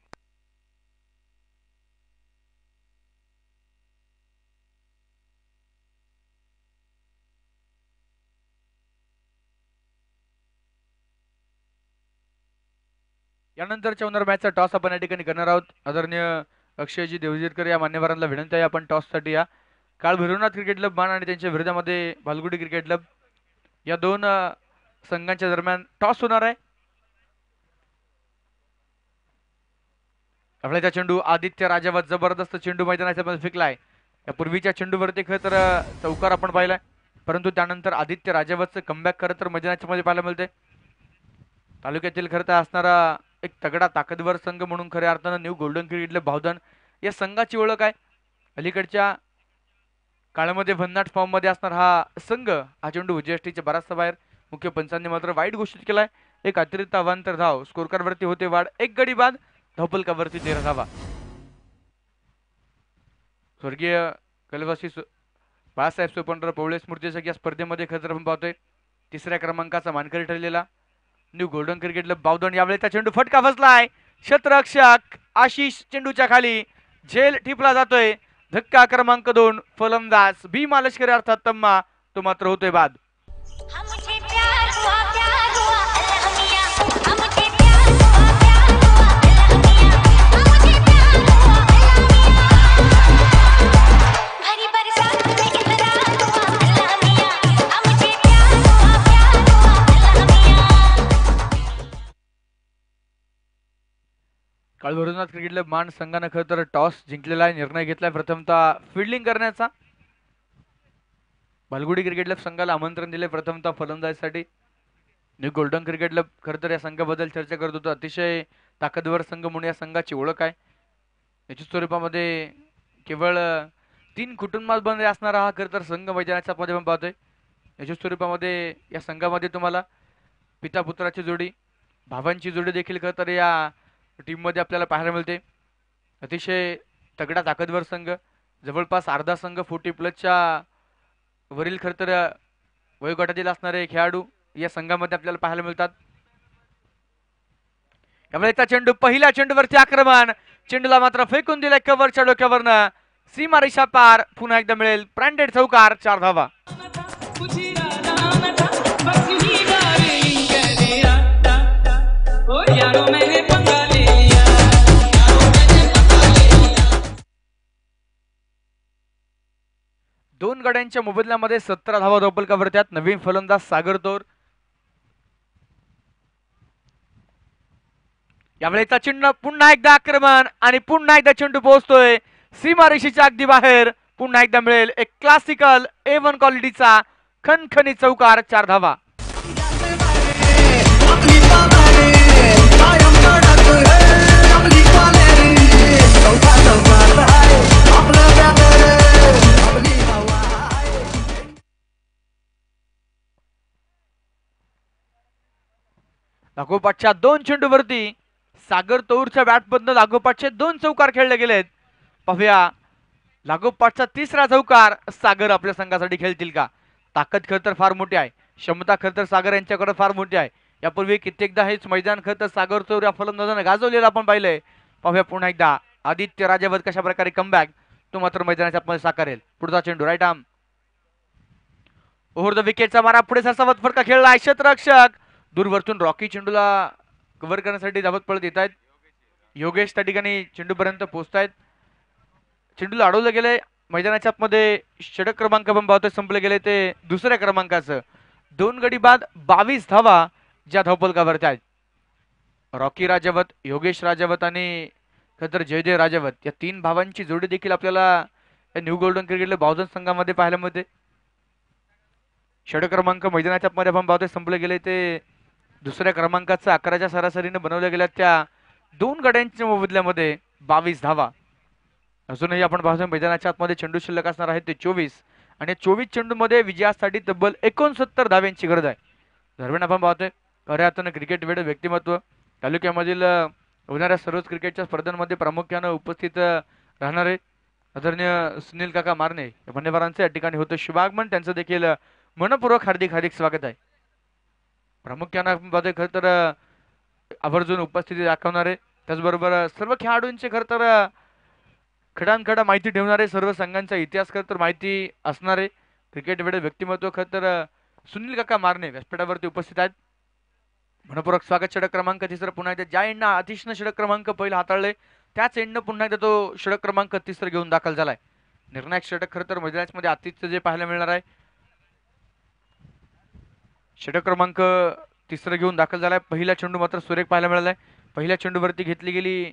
यानंतरच्या होणार मॅचचा टॉस आपण या ठिकाणी करणार आहोत. आदरणीय अक्षयजी देवजीरकर या मान्यवरांना विनंती आहे आपण टॉससाठी या. काळ भैरवनाथ क्रिकेट क्लब बाण आणि त्यांच्या विरोधामध्ये भालगुडी क्रिकेट क्लब या दोन संघांच्या दरम्यान टॉस होणार आहे. आपल्याचा चेंडू आदित्य राजावत, जबरदस्त चेंडू मैदानाच्या मध्ये फेकलाय. या पूर्वीच्या चेंडूवरती खरं तर चौकार आपण पाहिलाय, परंतु त्यानंतर आदित्य राजावतचं कमबॅक खरं तर मैदानाच्या मध्ये पाहायला मिळते. तालुक्यातील खरं तर असणारा एक तगडा ताकदवर संघ म्हणून खऱ्या अर्थानं new golden cricket club Bavdhan या संघाची ओळख आहे. अलीकडच्या काळामध्ये भन्नाट फॉर्म मध्ये असणार हा संघ हा चेंडू उजयष्टीच्या बराचसा बाहेर, मुख्य पंचांनी मात्र वाईट घोषित केलाय. एक अतिरिक्त अवांतर धाव स्कोरकार्डवरती होते वाढ, एक गडी बाद, धावफलकावरती तेरा धावा. स्वर्गीय कलवासी सु- बाळासाहेब सोपनराव पवळे स्मृती सगळ्या स्पर्धेमध्ये खरं तर आपण पाहतोय तिसऱ्या क्रमांकाचा मानकरी ठरलेला new golden cricket club Bavdhan. यावेळेचा चेंडू फटका बसलाय. क्षेत्ररक्षक आशिष चेंडूच्या खाली झेल टिपला जातोय. धक्का क्रमांक दोन. फलंदाज भीमा लष्करी अर्थात तम्मा तो मात्र होतोय बाद. हमसे प्यार हुआ प्यार हुआ अल्लाह मियां हमसे प्यार हुआ प्यार हुआ अल्लाह मियां हमसे प्यार हुआ अल्लाह मियां भरी बरसात में इकरार हुआ अल्लाह मियां हमसे प्यार हुआ प्यार हुआ अल्लाह मियां. काळभैरवनाथ क्रिकेट क्लब मान संघानं खरं तर टॉस जिंकलेला आहे. निर्णय घेतलाय प्रथमतः फिल्डिंग करण्याचा. बालगुडी क्रिकेट क्लब संघाला आमंत्रण दिले प्रथमतः फलंदाजीसाठी. न्यू गोल्डन क्रिकेट क्लब खरं तर या संघाबद्दल चर्चा करत होतो. अतिशय ताकदवर संघ म्हणून या संघाची ओळख आहे. याच्या स्वरूपामध्ये केवळ तीन कुटुंबांमध्ये असणारा हा खरं तर संघ मैदानाच्या मध्ये आपण पाहतोय. याच्या स्वरूपामध्ये या संघामध्ये तुम्हाला पिता पुत्राची जोडी भावांची जोडी देखील खरं तर या टीममध्ये आपल्याला पाहायला मिळते. अतिशय तगडा ताकदवर संघ. जवळपास अर्धा संघ फोर्टी प्लसच्या वरील खरं तर वयोगटातील असणारे खेळाडू या संघामध्ये आपल्याला पाहायला मिळतात. यावेळेचा चेंडू पहिल्या चेंडूवरती आक्रमण. चेंडूला मात्र फेकून दिलाय कव्हरच्या डोक्यावरनं. सीमा रेषा पार. पुन्हा एकदा मिळेल ब्रँडेड चौकार. चार धावा. दोन गड्यांच्या मोबदल्यामध्ये सतरा धावा धावफलकावरती आहेत. नवीन फलंदाज सागर तोर. यावेळेचा चिन्ह पुन्हा एकदा आक्रमण आणि पुन्हा एकदा चेंडू पोहोचतोय सीमारेषेच्या अगदी बाहेर. पुन्हा एकदा मिळेल एक क्लासिकल ए वन क्वालिटीचा खणखणीत चौकार. चार धावा. लागोपाठच्या दोन चेंडूवरती सागर तौरच्या बॅटमधनं लागोपाठचे दोन चौकार खेळले गेलेत. पाहूया लागोपाठचा तिसरा चौकार सागर आपल्या संघासाठी खेळतील का. ताकद खरं तर फार मोठी आहे. क्षमता खरं तर सागर यांच्याकडे फार मोठी आहे. यापूर्वी कित्येकदा हेच मैदान खरं तर सागर तौर या फलंदाजाने गाजवलेलं आपण पाहिलंय. पाहूया पुन्हा एकदा आदित्य राजावत कशा प्रकारे कमबॅक तो मात्र मैदानाच्या मध्ये साकारेल. पुढचा चेंडू राईट आर्म ओव्हर द विकेटचा मारा. पुढे सरसावत फटका खेळला. क्षेत्ररक्षक दूरवरतून रॉकी चेंडूला कव्हर करण्यासाठी धावत पळत येत आहेत. योगेश त्या ठिकाणी चेंडूपर्यंत पोहोचतायत. चेंडूला अडवलं गेलंय. मैदानाच्या आतमध्ये षटक क्रमांक पण पाहतोय संपले गेले ते दुसऱ्या क्रमांकाचं. दोन गडी बाद बावीस धावा ज्या धावफलकावरती आहेत. रॉकी राजावत योगेश राजावत आणि खतर जयदेव राजावत या तीन भावांची जोडी देखील आपल्याला या न्यू गोल्डन क्रिकेट बावधन संघामध्ये पाहायला मिळते. षटक क्रमांक मैदानाच्या मध्ये आपण पाहतोय संपले गेले ते दुसऱ्या क्रमांकाचं अकराच्या सरासरीने बनवल्या गेल्या त्या दोन गड्यांच्या मोबदल्यामध्ये बावीस धावा. अजूनही आपण पाहतोय मैदानाच्या आतमध्ये चेंडू शिल्लक असणार आहेत ते चोवीस आणि चोवीस चेंडूमध्ये विजयासाठी तब्बल एकोणसत्तर धाव्यांची गरज आहे. दरम्यान आपण पाहतोय खऱ्या अर्थानं क्रिकेट वेळ व्यक्तिमत्व तालुक्यामधील होणाऱ्या सर्वच क्रिकेटच्या स्पर्धांमध्ये प्रामुख्यानं उपस्थित राहणारे आदरणीय सुनील काका मारणे या मान्यवरांचं या ठिकाणी होतं शुभागमन. त्यांचं देखील मनपूर्वक हार्दिक हार्दिक स्वागत आहे. प्रामुख्यानं आपण पाहतोय खरं तर आवर्जून उपस्थिती दाखवणारे त्याचबरोबर सर्व खेळाडूंचे खरं तर खडानखडा माहिती ठेवणारे सर्व संघांचा इतिहास खरं तर माहिती असणारे क्रिकेट वेळ व्यक्तिमत्व खरं तर सुनील काका मारणे व्यासपीठावरती उपस्थित आहेत. मनपूर्वक स्वागत. षटक क्रमांक तिसरं पुन्हा एकदा ज्या एंडना अतिशय षटक क्रमांक पहिला हाताळले त्याच एंडनं पुन्हा एकदा तो षटक क्रमांक तिसरं घेऊन दाखल झालाय. निर्णायक षटक खरं तर मैदानामध्ये आतिथ्य जे पाहायला मिळणार आहे षटक क्रमांक तिसरं घेऊन दाखल झालाय. पहिला चेंडू मात्र सुरेख पाहायला मिळालाय. पहिल्या चेंडूवरती घेतली गेली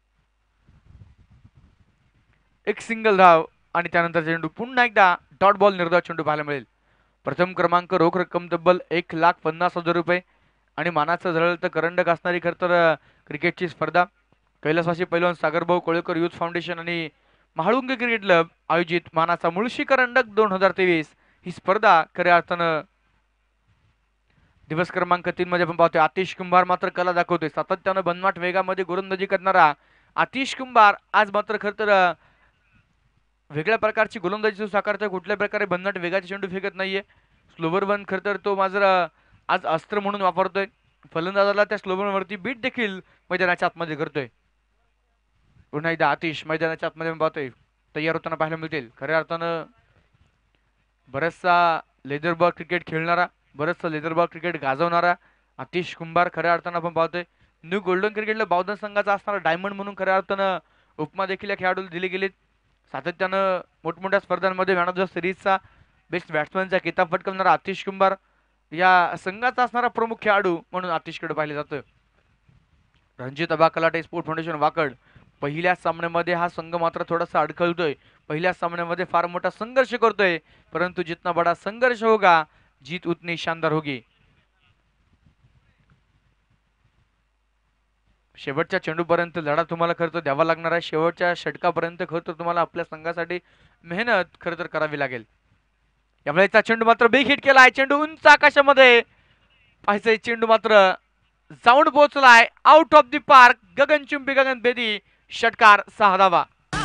एक सिंगल धाव आणि त्यानंतर चेंडू पुन्हा एकदा डॉट बॉल निर्धाव चेंडू पाहायला मिळेल. प्रथम क्रमांक रोख रक्कम तब्बल एक लाख पन्नास हजार रुपये आणि मानाचं झळत करंडक असणारी खरं तर क्रिकेटची स्पर्धा कैलासवासी पैलवान सागरभाऊ कोळेकर युथ फाउंडेशन आणि महाळुंगे क्रिकेट क्लब आयोजित मानाचा मुळशी करंडक दोन हजार तेवीस ही स्पर्धा खऱ्या अर्थानं दिवस क्रमांक तीन मध्ये आपण पाहतोय आतिश कुंभार मात्र कला दाखवतोय. सातत्यानं भन्नाट वेगामध्ये गोलंदाजी करणारा आतिश कुंभार आज मात्र खर तर अ, वेगळ्या प्रकारची गोलंदाजी तो साकारतोय. कुठल्या प्रकारे भन्नाट वेगाचे चेंडू फेकत नाहीये. स्लोवर वन खर तर तो मात्र आज अस्त्र म्हणून वापरतोय. फलंदाजाला त्या स्लोवर वरती बीट देखील मैदानाच्या आतमध्ये करतोय. पुन्हा एकदा आतिश मैदानाच्या आतमध्ये आपण पाहतोय तयार होताना पाहायला मिळतील. खऱ्या अर्थानं बराचसा लेदर बॉल क्रिकेट खेळणारा, बरंचसं लेदर बॉल क्रिकेट गाजवणारा आतिश कुंभार खऱ्या अर्थानं आपण पाहतोय. न्यू गोल्डन क्रिकेटला बावधन संघाचा असणारा डायमंड म्हणून खऱ्या अर्थानं उपमा देखील या खेळाडूला दिली गेली. सातत्यानं मोठमोठ्या स्पर्धांमध्ये मॅन ऑफ द सिरीजचा बेस्ट बॅट्समॅनचा किताब पटकावणारा आतिश कुंभार या संघाचा असणारा प्रमुख खेळाडू म्हणून आतिशकडे पाहिले जातं. रणजित अबा कलाटे स्पोर्ट फाउंडेशन वाकड पहिल्या सामन्यामध्ये हा संघ मात्र थोडासा अडखळतोय. पहिल्या सामन्यामध्ये फार मोठा संघर्ष करतोय, परंतु जितना बडा संघर्ष होगा जीत उतनी शानदार होगी. शेवटच्या चेंडूपर्यंत लढा तुम्हाला खरं तर द्यावा लागणार आहे. शेवटच्या षटकापर्यंत खरं तर तुम्हाला आपल्या संघासाठी मेहनत खरं तर करावी लागेल. यावेळेचा चेंडू मात्र बेक हिट केलाय. चेंडू उंच आकाशामध्ये पाहायचंय. चेंडू मात्र जाऊन पोहोचलाय आउट ऑफ द पार्क. गगनचुंबी गगन बेदी षटकार सहा धावा.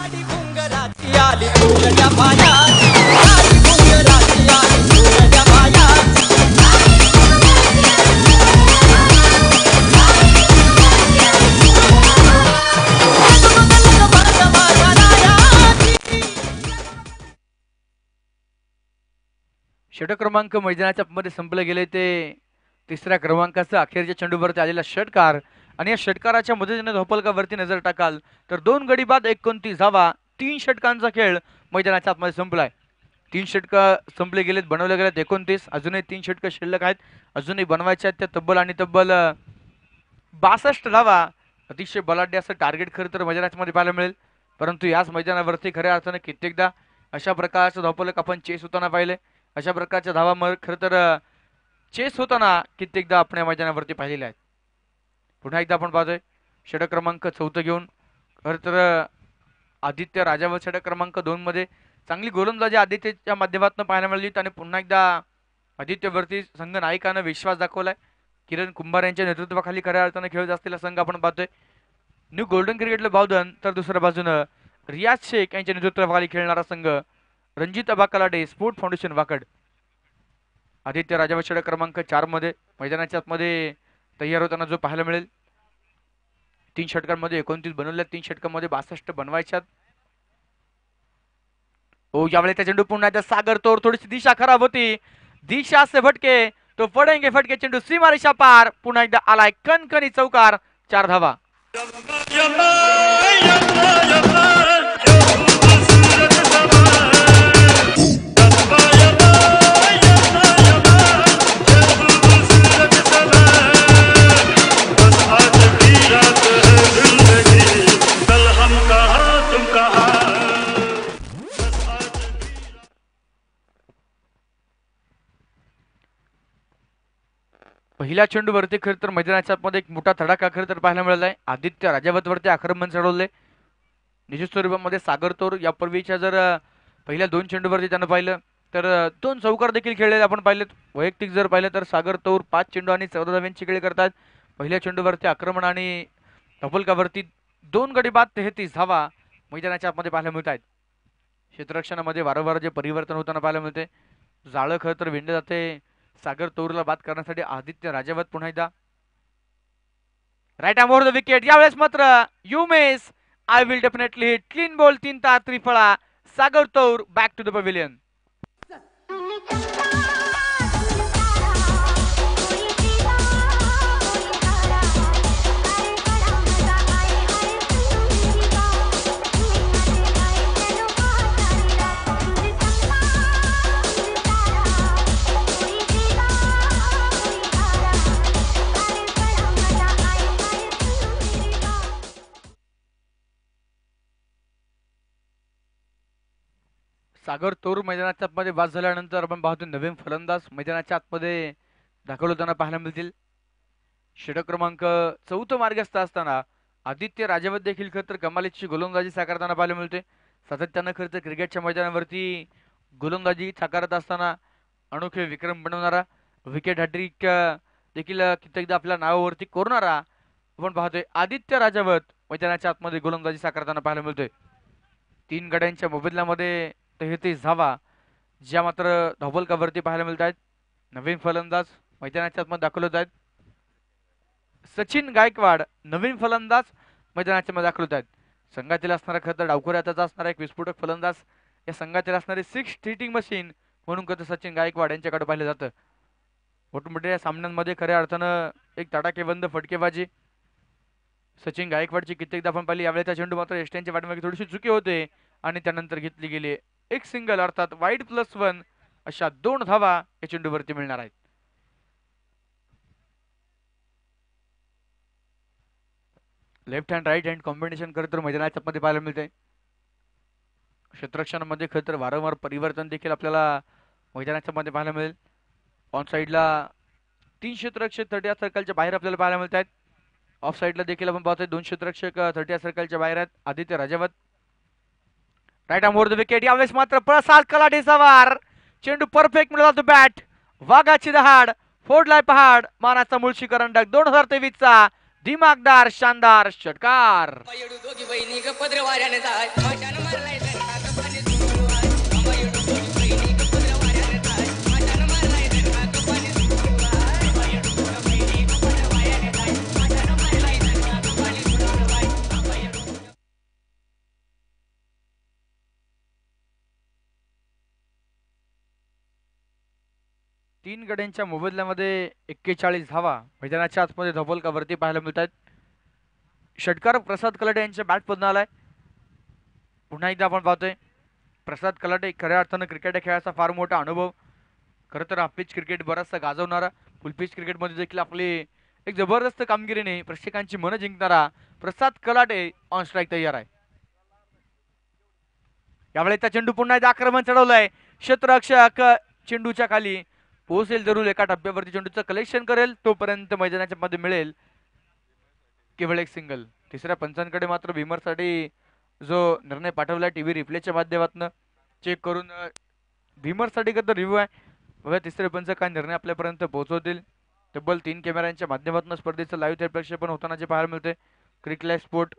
षटक क्रमांक मैदानाच्या मध्ये संपले गेले ते तिसऱ्या क्रमांकाचा अखेरच्या चेंडूवरती आलेला षटकार आणि या षटकाराच्या मदतीने धोपलकावरती नजर टाकाल तर दोन गडी बाद एकोणतीस धावा. तीन षटकांचा खेळ मैदानाच्या आतमध्ये संपलाय. तीन षटक संपले गेलेत, बनवले गेलेत एकोणतीस. अजूनही तीन षटक शिल्लक आहेत, अजूनही बनवायचे आहेत. त्या तब्बल आणि तब्बल बासष्ट धावा. अतिशय बलाढ्य असं टार्गेट खरं तर मैदानाच्या मध्ये पाहायला मिळेल, परंतु याच मैदानावरती खऱ्या अर्थाने कित्येकदा अशा प्रकारचं धावपलक आपण चेस होताना पाहिले. अशा प्रकारच्या धावा मग खरं तर चेस होताना कित्येकदा आपण या मैदानावरती पाहिलेल्या आहेत. पुन्हा एकदा आपण पाहतोय षटक क्रमांक चौथं घेऊन खरं तर आदित्य राजावर षटक क्रमांक दोन मध्ये चांगली गोलंदाजी आदित्यच्या माध्यमातून पाहायला मिळाली आणि पुन्हा एकदा आदित्यवरती संघ नायकानं विश्वास दाखवलाय. किरण कुंभार यांच्या नेतृत्वाखाली खऱ्या अर्थानं खेळत असलेला संघ आपण पाहतोय. न्यू गोल्डन क्रिकेटला बावधन तर दुसऱ्या बाजूनं रियाज शेख यांच्या नेतृत्वाखाली खेळणारा संघ रणजित अबा कलाटे स्पोर्ट फाउंडेशन वाकड. आदित्य राजावर षटक क्रमांक चार मध्ये मैदानाच्या आतमध्ये तयार होताना जो पाहायला मिळेल. तीन षटकांमध्ये एकोणतीस बनवल्या, तीन षटकांमध्ये बासष्ट बनवायच्यात. ओ यावेळी त्या चेंडू पुन्हा एकदा सागर तोर. थोडीशी दिशा खराब होती, दिशा से भटके तो पडेंगे फटके. चेंडू सीमारेषा पार. पुन्हा एकदा आलाय कणकणी चौकार. चार धावा. पहिल्या चेंडूवरती खरं तर मैदानाच्या आतमध्ये एक मोठा धडाका खरं तर पाहायला मिळाला आहे. आदित्य राजावतवरती आक्रमण चढवले निश्चित स्वरूपामध्ये. सागर तोर यापूर्वीच्या जर पहिल्या दोन चेंडूवरती त्यानं पाहिलं तर दोन चौकार देखील खेळलेले आपण पाहिलेत. वैयक्तिक जर पाहिलं तर सागर तोर पाच चेंडू आणि चौदा धाव्यांची खेळी करतात. पहिल्या चेंडूवरती आक्रमण आणि धपलकावरती दोन गडी बाद तेहतीस धावा मैदानाच्या आतमध्ये पाहायला मिळत आहेत. क्षेत्ररक्षणामध्ये वारंवार जे परिवर्तन होताना पाहायला मिळते. जाळं खरं तर विणलं जाते सागर तोरला बाद करण्यासाठी. आदित्य राजावत पुन्हा एकदा right arm over the wicket. यावेळेस मात्र you miss I will definitely hit. Clean ball, तीन तार त्रिफळा. Sagar Tor back to the pavilion. Sagar Tor मैदानाच्या आतमध्ये बाद झाल्यानंतर आपण पाहतो नवीन फलंदाज मैदानाच्या आतमध्ये दाखल होताना पाहायला मिळतील. षटक क्रमांक चौथं मार्गस्थ असताना आदित्य राजावत देखील खरं तर कमालीची गोलंदाजी साकारताना पाहायला मिळते. सातत्यानं खरं तर क्रिकेटच्या मैदानावरती गोलंदाजी साकारत असताना अनोखे विक्रम बनवणारा, विकेट हॅट्रिक देखील अ, कित्येकदा आपल्या नावावरती कोरणारा आपण पाहतोय आदित्य राजावत मैदानाच्या आतमध्ये गोलंदाजी साकारताना पाहायला मिळतोय. तीन गड्यांच्या मोबदल्यामध्ये तेहतीस धावा ज्या मात्र धावफलकावरती पाहायला मिळत आहेत. नवीन फलंदाज मैदानाच्या आतमध्ये दाखल होत आहेत. सचिन गायकवाड नवीन फलंदाज मैदानाच्या मध्ये दाखल होत आहेत. संघातील असणारा खरं तर डावखुऱ्याचा असणारा एक विस्फोटक फलंदाज या संघातील असणारे सिक्स हिटिंग मशीन म्हणून खरं तर सचिन गायकवाड यांच्याकडे पाहिलं जातं. मोठमोठ्या सामन्यांमध्ये खऱ्या अर्थानं एक तडाखेबंद फटकेबाजी सचिन गायकवाडची कित्येकदा आपण पाहिली. यावेळेचा चेंडू मात्र एस्ट्यांच्या पाठीमागे थोडीशी चुकी होते आणि त्यानंतर घेतली गेली एक सिंगल अर्थात वाईड प्लस वन अशा दोन धावा या चेंडूवरती मिळणार आहेत. Left hand right hand combination करत तर मैदानाच्या मध्ये पाहायला मिळते. क्षेत्ररक्षणामध्ये खरं तर वारंवार परिवर्तन देखील आपल्याला मैदानाच्या मध्ये पाहायला मिळेल. ऑन साईडला तीन क्षेत्ररक्षक थर्टी या सर्कलच्या बाहेर आपल्याला पाहायला मिळत आहेत. ऑफ साईडला देखील आपण पाहतोय दोन क्षेत्ररक्षक थर्टी या सर्कलच्या बाहेर आहेत. Aditya Rajawat right arm over the wicket. यावेळेस मात्र प्रसाद कलाटेचा वार चेंडू परफेक्ट मिळाला तो बॅट वाघाची दहाड फोडलाय पहाड मानाचा मुळशी करंडक दोन हजार तेवीस चा दिमागदार शानदार षटकार. बायडू दोघी बहिणी ग पदर वाऱ्याने जाय माझ्यानं मारलाय दणका ग पाणी सुरुवात. बायडू दोघी बहिणी ग पदर वाऱ्याने जाय माझ्यानं मारलाय दणका ग पाणी सुरुवात. बायडू दोघी बहिणी ग पदर वाऱ्याने जाय माझ्यानं मारलाय दणका ग पाणी सुरुवात. बायडू तीन गड्यांच्या मोबदल्यामध्ये एक्केचाळीस धावा मैदानाच्या आतमध्ये धबलकावरती पाहायला मिळत आहेत. षटकार प्रसाद कलाटे यांच्या बॅट मधून आलाय. पुन्हा एकदा आपण पाहतोय प्रसाद कलाटे खऱ्या अर्थानं क्रिकेट या खेळाचा फार मोठा अनुभव. खरं तर हाफ पिच क्रिकेट बराचसा गाजवणारा फुल पिच क्रिकेटमध्ये देखील आपली एक जबरदस्त कामगिरीने प्रेक्षकांची मनं जिंकणारा प्रसाद कलाटे ऑन स्ट्राईक तयार आहे. यावेळेस त्या चेंडू पुन्हा एकदा आक्रमण चढवलंय. क्षेत्ररक्षक चेंडूच्या खाली पोहोचेल जरूर एका टप्प्यावरती चेंडूचं कलेक्शन करेल तोपर्यंत मैदानाच्या मध्ये मिळेल केवळ एक सिंगल. तिसऱ्या पंचांकडे मात्र भीमरसाठी जो निर्णय पाठवला टीव्ही रिप्लेच्या माध्यमातून चेक करून भीमरसाठी तर रिव्ह्यू आहे. बघा तिसरे पंच काय निर्णय आपल्यापर्यंत पोहोचवतील. तब्बल तीन कॅमेऱ्यांच्या माध्यमातून स्पर्धेचं लाईव्ह थेट प्रक्षेपण होताना जे पाहायला मिळते. क्रिकलाय स्पोर्ट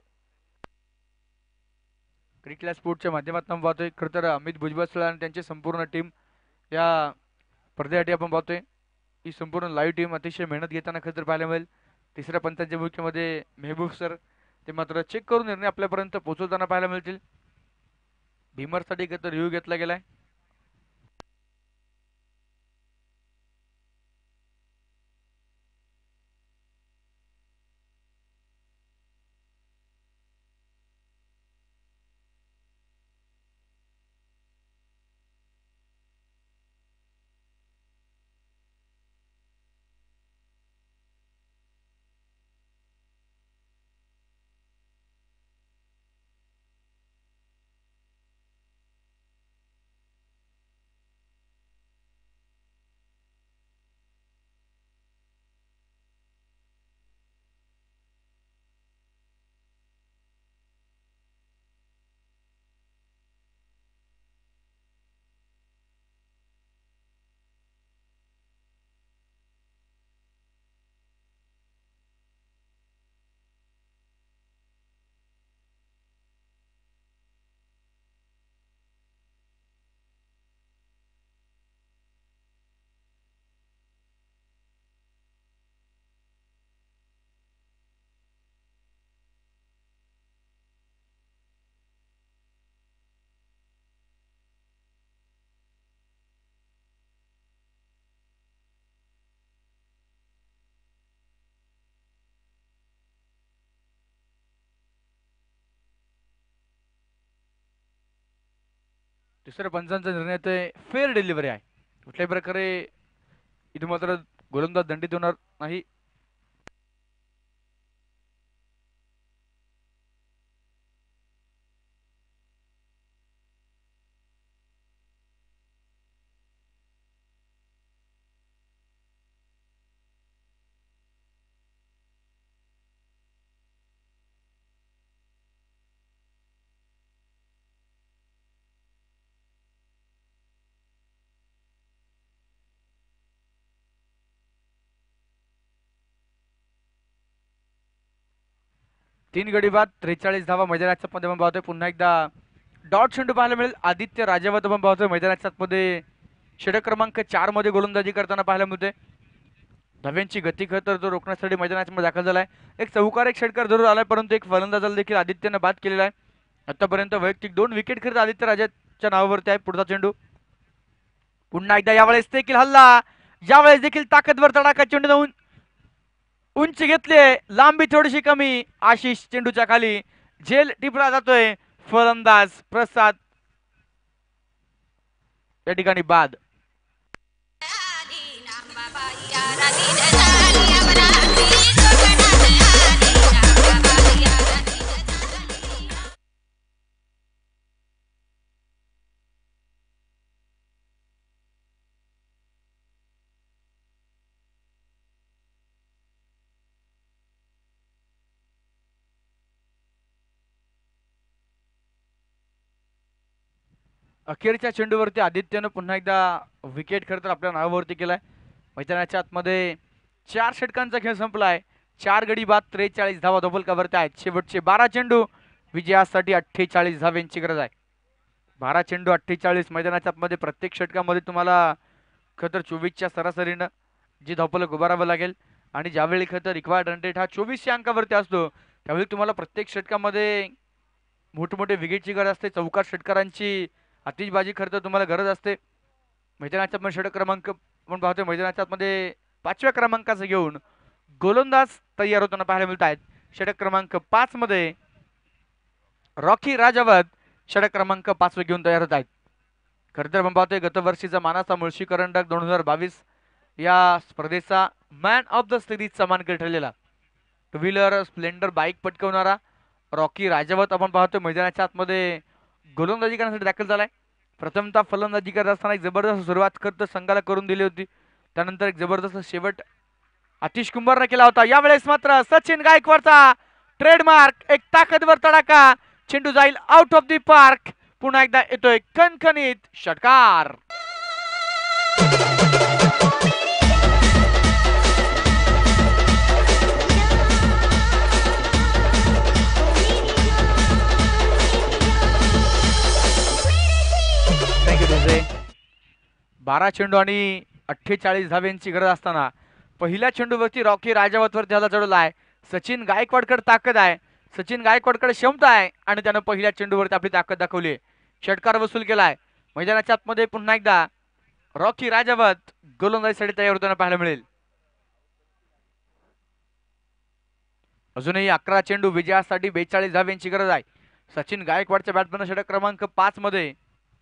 क्रिकलाय स्पोर्टच्या माध्यमातून पाहतोय. खरं तर अमित भुजबळ आणि त्यांची संपूर्ण टीम या स्पर्धेसाठी आपण पाहतोय. ही संपूर्ण लाईव्ह टीम अतिशय मेहनत घेताना खरं तर पाहायला मिळेल. तिसऱ्या पंचांच्या भूमिकेमध्ये मेहबूब सर ते मात्र चेक करून निर्णय आपल्यापर्यंत पोहोचवताना पाहायला मिळतील. भीमरसाठी खरं तर रिव्ह्यू घेतला गेलाय. तिसऱ्या पंचांचा निर्णय ते फेअर डिलिव्हरी आहे. कुठल्याही प्रकारे इथे मात्र गोलंदाज दंडित होणार नाही. तीन गडी बाद त्रेचाळीस धावा मैदानाच्या मध्ये आपण पाहतोय. पुन्हा एकदा डॉट चेंडू पाहायला मिळेल. आदित्य राजावत आपण पाहतोय मैदानाच्या मध्ये षटक क्रमांक चार मध्ये गोलंदाजी करताना पाहायला मिळते. धाव्यांची गती खरं तर तो रोखण्यासाठी मैदानाच्या मध्ये दाखल झालाय. एक चौकार एक षटकार जरूर आलाय, परंतु एक फलंदाजाला देखील आदित्यनं बाद केलेला आहे. आतापर्यंत वैयक्तिक दोन विकेट खरं आदित्य राजाच्या नावावरती आहे. पुढचा चेंडू पुन्हा एकदा यावेळेस देखील हल्ला, यावेळेस देखील ताकदवर तडाखा चेंडू जाऊन उंची घेतले, लांबी थोडीशी कमी. आशिष चेंडूच्या खाली झेल टिपला जातोय. फलंदाज प्रसाद या ठिकाणी बाद. अखेरच्या चेंडूवरती आदित्यनं पुन्हा एकदा विकेट खरं तर आपल्या नावावरती केलाय. मैदानाच्या आतमध्ये चार षटकांचा खेळ संपलाय. चार गडी बाद त्रेचाळीस धावा धोबलकावरती आहेत. शेवटचे बारा चेंडू विजयासाठी अठ्ठेचाळीस धाव्यांची गरज आहे. बारा चेंडू अठ्ठेचाळीस मैदानाच्या आतमध्ये प्रत्येक षटकामध्ये तुम्हाला खरं तर चोवीसच्या सरासरीनं जी धावफलक उभारावं लागेल आणि ज्यावेळी खरं तर रिक्वायर्ड रन रेट हा चोवीसच्या अंकावरती असतो त्यावेळी तुम्हाला प्रत्येक षटकामध्ये मोठमोठे विकेटची गरज असते. चौकार षटकारांची आतिषबाजी खरं तर तुम्हाला गरज असते. मैदानाच्या पण षटक क्रमांक आपण पाहतोय मैदानाच्या आतमध्ये पाचव्या क्रमांकाचं घेऊन गोलंदाज तयार होताना पाहायला मिळत आहेत. षटक क्रमांक पाच मध्ये रॉकी राजावत षटक क्रमांक पाचवे घेऊन तयार होत आहेत. खरं तर आपण पाहतोय गतवर्षीचा मानाचा मुळशी करंडक दोन हजार बावीस या स्पर्धेचा मॅन ऑफ द सिरीजचा मानकरी ठरलेला टू व्हीलर स्प्लेंडर बाईक पटकवणारा रॉकी राजावत आपण पाहतोय मैदानाच्या आतमध्ये गोलंदाजी करण्यासाठी दाखल झालाय. प्रथमतः फलंदाजी करत असताना एक जबरदस्त सुरुवात करत संघाला करून दिली होती. त्यानंतर एक जबरदस्त शेवट आतिश कुंभारने केला होता. यावेळेस मात्र सचिन गायकवाडचा ट्रेडमार्क एक ताकदवर तडाखा, चेंडू जाईल आउट ऑफ दी पार्क. पुन्हा एकदा येतोय खणखणीत षटकार. बारा चेंडू आणि अठ्ठेचाळीस धाव्यांची गरज असताना पहिल्या चेंडूवरती रॉकी राजावतवरती हल्ला चढवला आहे. सचिन गायकवाडकडे ताकद आहे, सचिन गायकवाडकडे क्षमता आहे आणि त्यानं पहिल्या चेंडूवरती आपली ताकद दाखवली. षटकार वसूल केलाय. मैदानाच्या आतमध्ये पुन्हा एकदा रॉकी राजावत गोलंदाजीसाठी तयार होताना पाहायला मिळेल. अजूनही अकरा चेंडू विजयासाठी बेचाळीस धाव्यांची गरज आहे. सचिन गायकवाडच्या बॅटमॅन षटक क्रमांक पाच मध्ये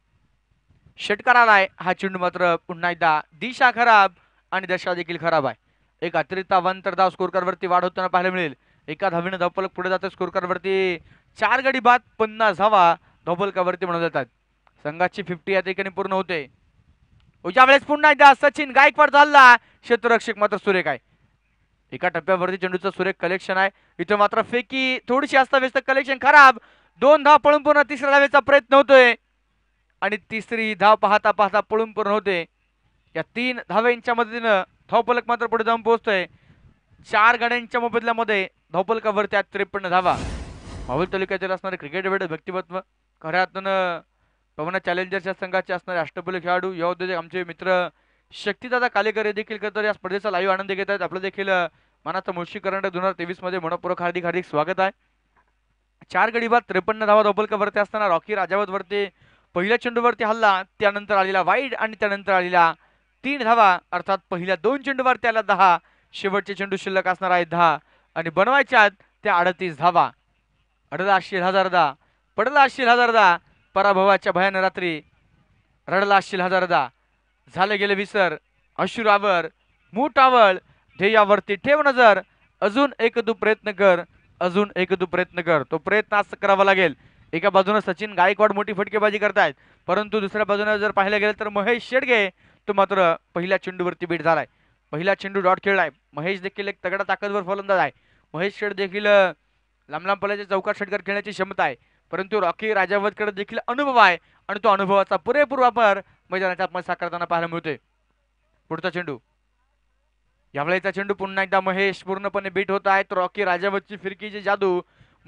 षटकार आलाय. हा चेंडू मात्र पुन्हा एकदा दिशा खराब आणि दशा देखील खराब आहे. एक अतिरिक्त अवांतर धाव स्कोरकारवरती वाढ होताना पाहायला मिळेल. एका धावीने धावफलक पुढे जातं. स्कोरकारवरती चार गडी बाद पन्नास धावा धावफलकावरती म्हणून जातात. संघाची फिफ्टी या ठिकाणी पूर्ण होते. यावेळेस पुन्हा एकदा सचिन गायकवाड झाला. क्षेत्ररक्षक मात्र सुरेख आहे. एका टप्प्यावरती चेंडूचं सुरेख कलेक्शन आहे. इथं मात्र फेकी थोडीशी अस्ताव्यस्त, कलेक्शन खराब. दोन धाव पळून पुन्हा तिसऱ्या धावेचा प्रयत्न होतोय आणि तिसरी धाव पाहता पाहता पळून पूर्ण होते. या तीन धाव्यांच्या मदतीनं धावफलक मात्र पुढे जाऊन पोहोचतोय. चार गाड्यांच्या मोबदल्यामध्ये धावफलकावरती आज त्रेपन्न धावा. मावळ तालुक्यातील असणारे क्रिकेट व्यक्तिमत्व, खऱ्या अर्थानं पवना चॅलेंजर्सच्या संघाचे असणारे अष्टपैलू खेळाडू, या उद्योजक आमचे मित्र शक्तिदादा कालेकर हे देखील खरं तर या स्पर्धेचा लाईव्ह आनंद घेत आहेत. आपलं देखील मानाचा मुळशी करंडक दोन हजार तेवीस मध्ये मनपूर्वक हार्दिक हार्दिक स्वागत आहे. चार गडी बाद त्रेपन्न धावा धावफलकावरती असताना रॉकी राजावत वरती पहिल्या चेंडूवरती हल्ला, त्यानंतर आलेला वाईड आणि त्यानंतर आलेला तीन धावा, अर्थात पहिल्या दोन चेंडूवरती आला दहा, शेवटचे चेंडू शिल्लक असणार आहे दहा आणि बनवायच्यात त्या अडतीस धावा. अडला असशील हजार दा, पडला असशील हजार दा, पराभवाच्या भयान रात्री रडला असशील हजार दा. झाले गेले विसर अश्रुरावर मूठावळ, ध्येयावरती ठेव नजर, अजून एक तू प्रयत्न कर, अजून एक तू प्रयत्न कर. तो प्रयत्न आज करावा लागेल. एका बाजूने सचिन गायकवाड मोठी फटकेबाजी करतायत, परंतु दुसऱ्या बाजूने जर पाहिलं गेलं तर महेश शेडगे तो मात्र पहिल्या चेंडूवरती बीट झालाय. पहिला चेंडू डॉट खेळलाय. महेश देखील एक तगडा ताकदवर फलंदाज आहे. महेश शेड देखील लांब लांब पल्ल्याचे चौकार षटकार खेळण्याची क्षमता आहे, परंतु रॉकी राजावतकडे देखील अनुभव आहे आणि तो अनुभवाचा पुरेपूर वापर मैदानाच्या आतमध्ये साकारताना पाहायला मिळतोय. पुढचा चेंडू, यावेळेचा चेंडू पुन्हा एकदा महेश पूर्णपणे बीट होत आहे. रॉकी राजावतची फिरकीची जादू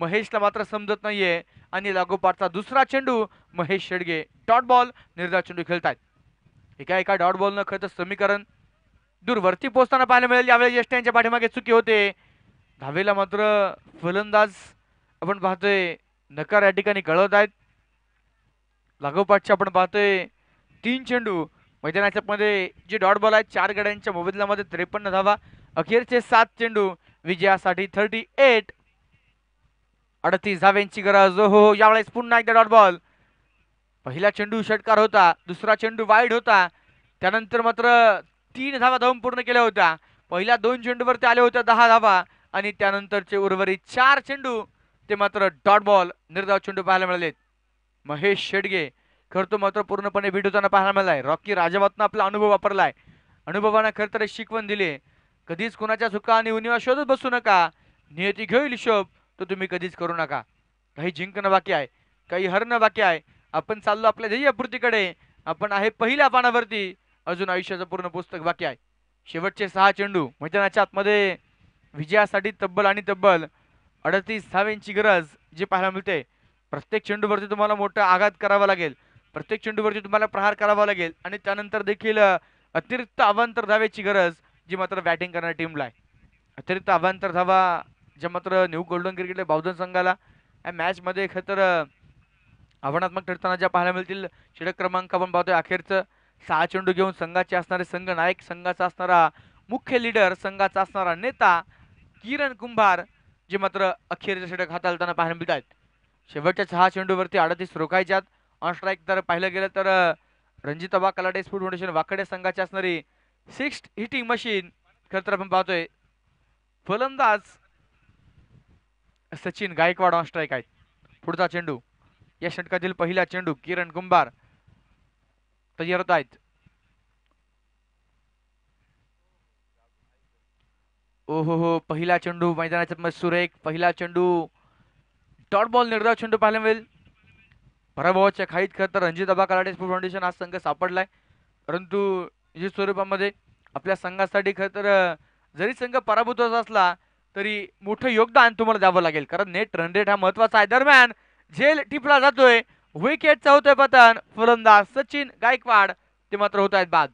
महेशला मात्र समजत नाहीये आणि लागोपाठचा दुसरा चेंडू महेश शेडगे डॉट बॉल निर्धाव चेंडू खेळतायत. एका एका डॉट बॉलनं खरं तर समीकरण दूरवरती पोहोचताना पाहायला मिळेल. यावेळी यष्टी यांच्या पाठीमागे चुकी होते. धावेला मात्र फलंदाज आपण पाहतोय नकार या ठिकाणी कळवत आहेत. लागोपाठचे आपण पाहतोय तीन चेंडू मैदानाच्या मध्ये जे डॉट बॉल आहेत चार गड्यांच्या मोबदल्यामध्ये त्रेपन्न धावा. अखेरचे सात चेंडू विजयासाठी थर्टी एट अडतीस धाव्यांची गरज. हो यावेळेस पुन्हा एकदा डॉट बॉल. पहिला चेंडू षटकार होता, दुसरा चेंडू वाईड होता, त्यानंतर मात्र तीन धावा धावून पूर्ण केल्या होत्या. पहिल्या दोन चेंडूवरती आले होते दहा धावा आणि त्यानंतरचे उर्वरित चार चेंडू ते मात्र डॉट बॉल निर्धाव चेंडू पाहायला मिळालेत. महेश शेडगे खरं तो मात्र पूर्णपणे बीट होताना पाहायला मिळालाय. रॉकी राजावतनं आपला अनुभव वापरलाय. अनुभवानं खरं तर शिकवण दिली. कधीच कोणाच्या चुका आणि उणिवा शोधत बसू नका. नियती घेईल हिशोब तो तुम्ही कधीच करू नका. काही जिंकणं बाकी आहे, काही हरणं बाकी आहे. आपण चाललो आपल्या ध्येयपूर्तीकडे. आपण आहे पहिल्या पानावरती. अजून आयुष्याचं पूर्ण पुस्तक बाकी आहे. शेवटचे सहा चेंडू मैदानाच्या आतमध्ये विजयासाठी तब्बल आणि तब्बल अडतीस धाव्यांची गरज जी पाहायला मिळते. प्रत्येक चेंडूवरती तुम्हाला मोठा आघात करावा लागेल, प्रत्येक चेंडूवरती तुम्हाला प्रहार करावा लागेल आणि त्यानंतर देखील अतिरिक्त अवांतर धावेची गरज जी मात्र बॅटिंग करणाऱ्या टीमला आहे. अतिरिक्त अवांतर धावा ज्या मात्र न्यू गोल्डन क्रिकेट बावधन संघाला या मॅचमध्ये खरं तर आव्हानात्मक ठरताना ज्या पाहायला मिळतील. षटक क्रमांक आपण पाहतोय अखेरचं सहा चेंडू घेऊन संघाचे असणारे संघ नायक, संघाचा असणारा मुख्य लीडर, संघाचा असणारा नेता किरण कुंभार जे मात्र अखेरचे षटक हाताळताना पाहायला मिळत आहेत. शेवटच्या सहा चेंडूवरती अडतीस रोखायच्यात. ऑन स्ट्राईक तर पाहिलं गेलं तर रणजित आबा कलाटे स्पोर्ट फाउंडेशन वाकडे संघाची असणारी सिक्स हिटिंग मशीन खरं तर आपण पाहतोय. फलंदाज सचिन गायकवाड ऑन स्ट्राईक आहेत. पुढचा चेंडू या षटकातील पहिला चेंडू किरण कुंभार तयार होत आहेत. ओहो हो पहिला चेंडू मैदानाच्या सुरेख पहिला चेंडू डॉट बॉल निर्धाव चेंडू पाहायला मिळेल. पराभवाच्या खाईत खरं तर रणजित आबा कलाटे स्पोर्ट फाउंडेशन हा संघ सापडलाय. परंतु या स्वरूपामध्ये आपल्या संघासाठी खरं तर जरी संघ पराभूत होत असला तरी मोठं योगदान तुम्हाला द्यावं लागेल. कारण नेट रन रेट हा महत्वाचा आहे. दरम्यान झेल टिपला जातोय. विकेटचा होतोय पतन. फलंदाज सचिन गायकवाड ते मात्र होत आहेत बाद.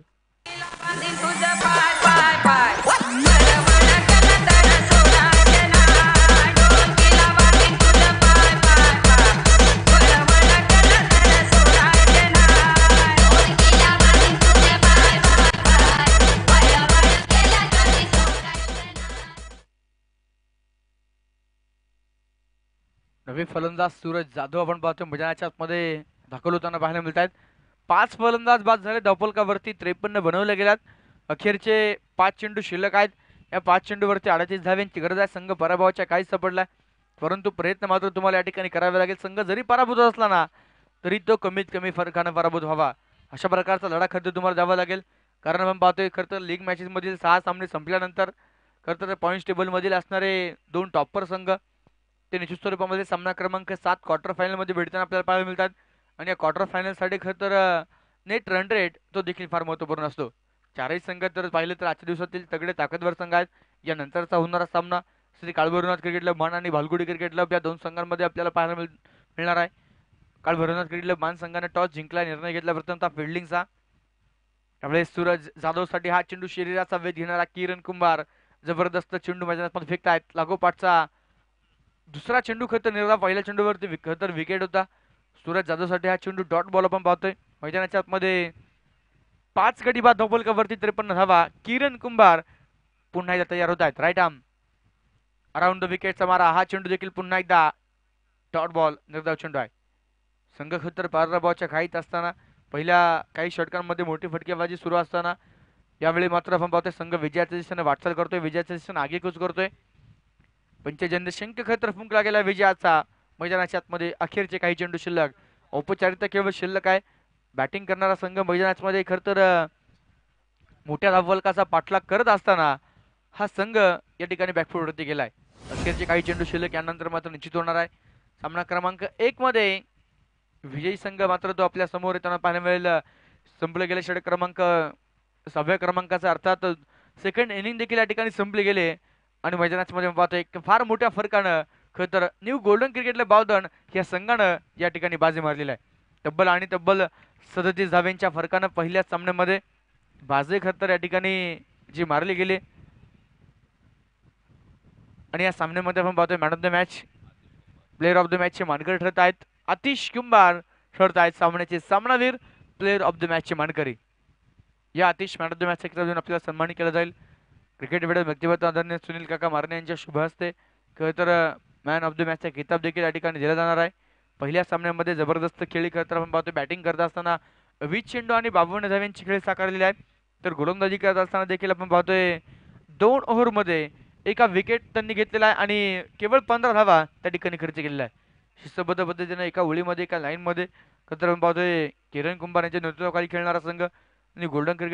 नवे फलंदाज सूरज जाधव आपण पाहतो मैदानाच्या आतमध्ये दाखल होताना पाहायला मिळत आहेत. पाच फलंदाज बाद झाले. धावफलकावरती त्रेपन्न बनवले गेल्यात. अखेरचे पाच चेंडू शिल्लक आहेत. या पाच चेंडूवरती अडतीस धाव्यांची गरज आहे. संघ पराभवाच्या काहीच सापडलाय, परंतु प्रयत्न मात्र तुम्हाला या ठिकाणी करावे लागेल. संघ जरी पराभूत असला ना तरी तो कमीत कमी फरकानं पराभूत व्हावा अशा प्रकारचा लढा खरं तुम्हाला द्यावा लागेल. कारण आपण पाहतोय खरं तर लीग मॅचेस मधील सहा सामने संपल्यानंतर खरं तर पॉईंट्स टेबल मधील असणारे दोन टॉपर संघ ते निश्चित स्वरूपामध्ये सामना क्रमांक सात क्वार्टर फायनलमध्ये भेटताना आपल्याला पाहायला मिळतात. आणि या क्वार्टर फायनलसाठी खरं तर नेट रन रेट तो देखील फार महत्त्वपूर्ण असतो. चारही संघ जर पाहिलं तर आजच्या दिवसातील तगडे ताकदवर संघ आहेत. या नंतरचा होणारा सामना श्री काळभैरवनाथ क्रिकेट क्लब मान आणि भालगुडी क्रिकेट क्लब या दोन संघांमध्ये आपल्याला पाहायला मिळ मिळणार आहे. काळभैरवनाथ क्रिकेट क्लब मान संघाने टॉस जिंकला, निर्णय घेतला प्रथमतः फिल्डिंगचा. त्यावेळेस सूरज जाधवसाठी हा चेंडू शरीराचा वेध घेणारा किरण कुंभार जबरदस्त चेंडू मैदानात फेकतायत. लागोपाठचा दुसरा चेंडू खरं तर निर्धाव पहिल्या चेंडूवरती खरं तर विकेट होता. सूरज जाधवसाठी हा चेंडू डॉट बॉल आपण पाहतोय. मैदानाच्या आतमध्ये पाच गडी बाद धावफलकावरती त्रेपन्न धावा. किरण कुंभार पुन्हा एकदा तयार होत आहेत. राईट आर्म अराउंड द विकेटचा मारा. हा चेंडू देखील पुन्हा एकदा डॉट बॉल निर्धाव चेंडू आहे. संघ खरं तर पराभवाच्या खाईत असताना पहिल्या काही षटकांमध्ये मोठी फटकेबाजी सुरू असताना यावेळी मात्र आपण पाहतोय संघ विजयाच्या दिशेने वाटचाल करतोय, विजयाच्या दिशेने आगेकूच करतोय. पंचजन्य शंख खरं तर फुंकला गेला विजयाचा. मैदानाच्या आतमध्ये अखेरचे काही चेंडू शिल्लक. औपचारिकता केवळ शिल्लक आहे. बॅटिंग करणारा संघ मैदानामध्ये खरं तर मोठ्या धावफलकाचा पाठलाग करत असताना हा संघ या ठिकाणी बॅकफुटवरती गेलाय. अखेरचे काही चेंडू शिल्लक यानंतर मात्र निश्चित होणार आहे. सामना क्रमांक एक मध्ये विजयी संघ मात्र तो आपल्या समोर येताना पाहायला मिळेल. संपले गेले षटक क्रमांक सहाव्या क्रमांकाचा अर्थात सेकंड इनिंग देखील या ठिकाणी संपले गेले आणि मैदानामध्ये पाहतो एक फार मोठ्या फरकानं खरं तर न्यू गोल्डन क्रिकेटला बावधन या संघानं या ठिकाणी बाजी मारलेली आहे. तब्बल आणि तब्बल सदतीस धाव्यांच्या फरकानं पहिल्या सामन्यामध्ये बाजी खरं तर या ठिकाणी जी मारली गेली. आणि या सामन्यामध्ये आपण पाहतोय man of the match player of the मॅचचे मानकरी ठरत आहेत आतिश कुंभार ठरत आहेत सामन्याचे सामनावीर प्लेअर ऑफ द मॅचचे मानकरी. या आतिश मॅन ऑफ द मॅचचा किताब देऊन आपल्याला सन्मानित केला जाईल. क्रिकेट वेळ व्यक्तिमत्व आदरणीय सुनील काका मारणे यांच्या शुभ हस्ते खरं तर मॅन ऑफ द मॅचचा किताब देखील या ठिकाणी दिला जाणार आहे. पहिल्या सामन्यामध्ये जबरदस्त खेळी करत आपण पाहतोय बॅटिंग करत असताना वीस चेंडू आणि बावन्न धाव्यांची खेळी साकारलेली आहे. तर गोलंदाजी करत असताना देखील आपण पाहतोय दोन ओव्हरमध्ये एका विकेट त्यांनी घेतलेला आहे आणि केवळ पंधरा धावा त्या ठिकाणी खर्च केलेला आहे. शिस्तबद्ध पद्धतीने एका ओळीमध्ये एका लाईनमध्ये खरं तर आपण पाहतोय किरण कुंभार यांच्या नेतृत्वाखाली खेळणारा संघ आणि गोल्डन क्रिकेट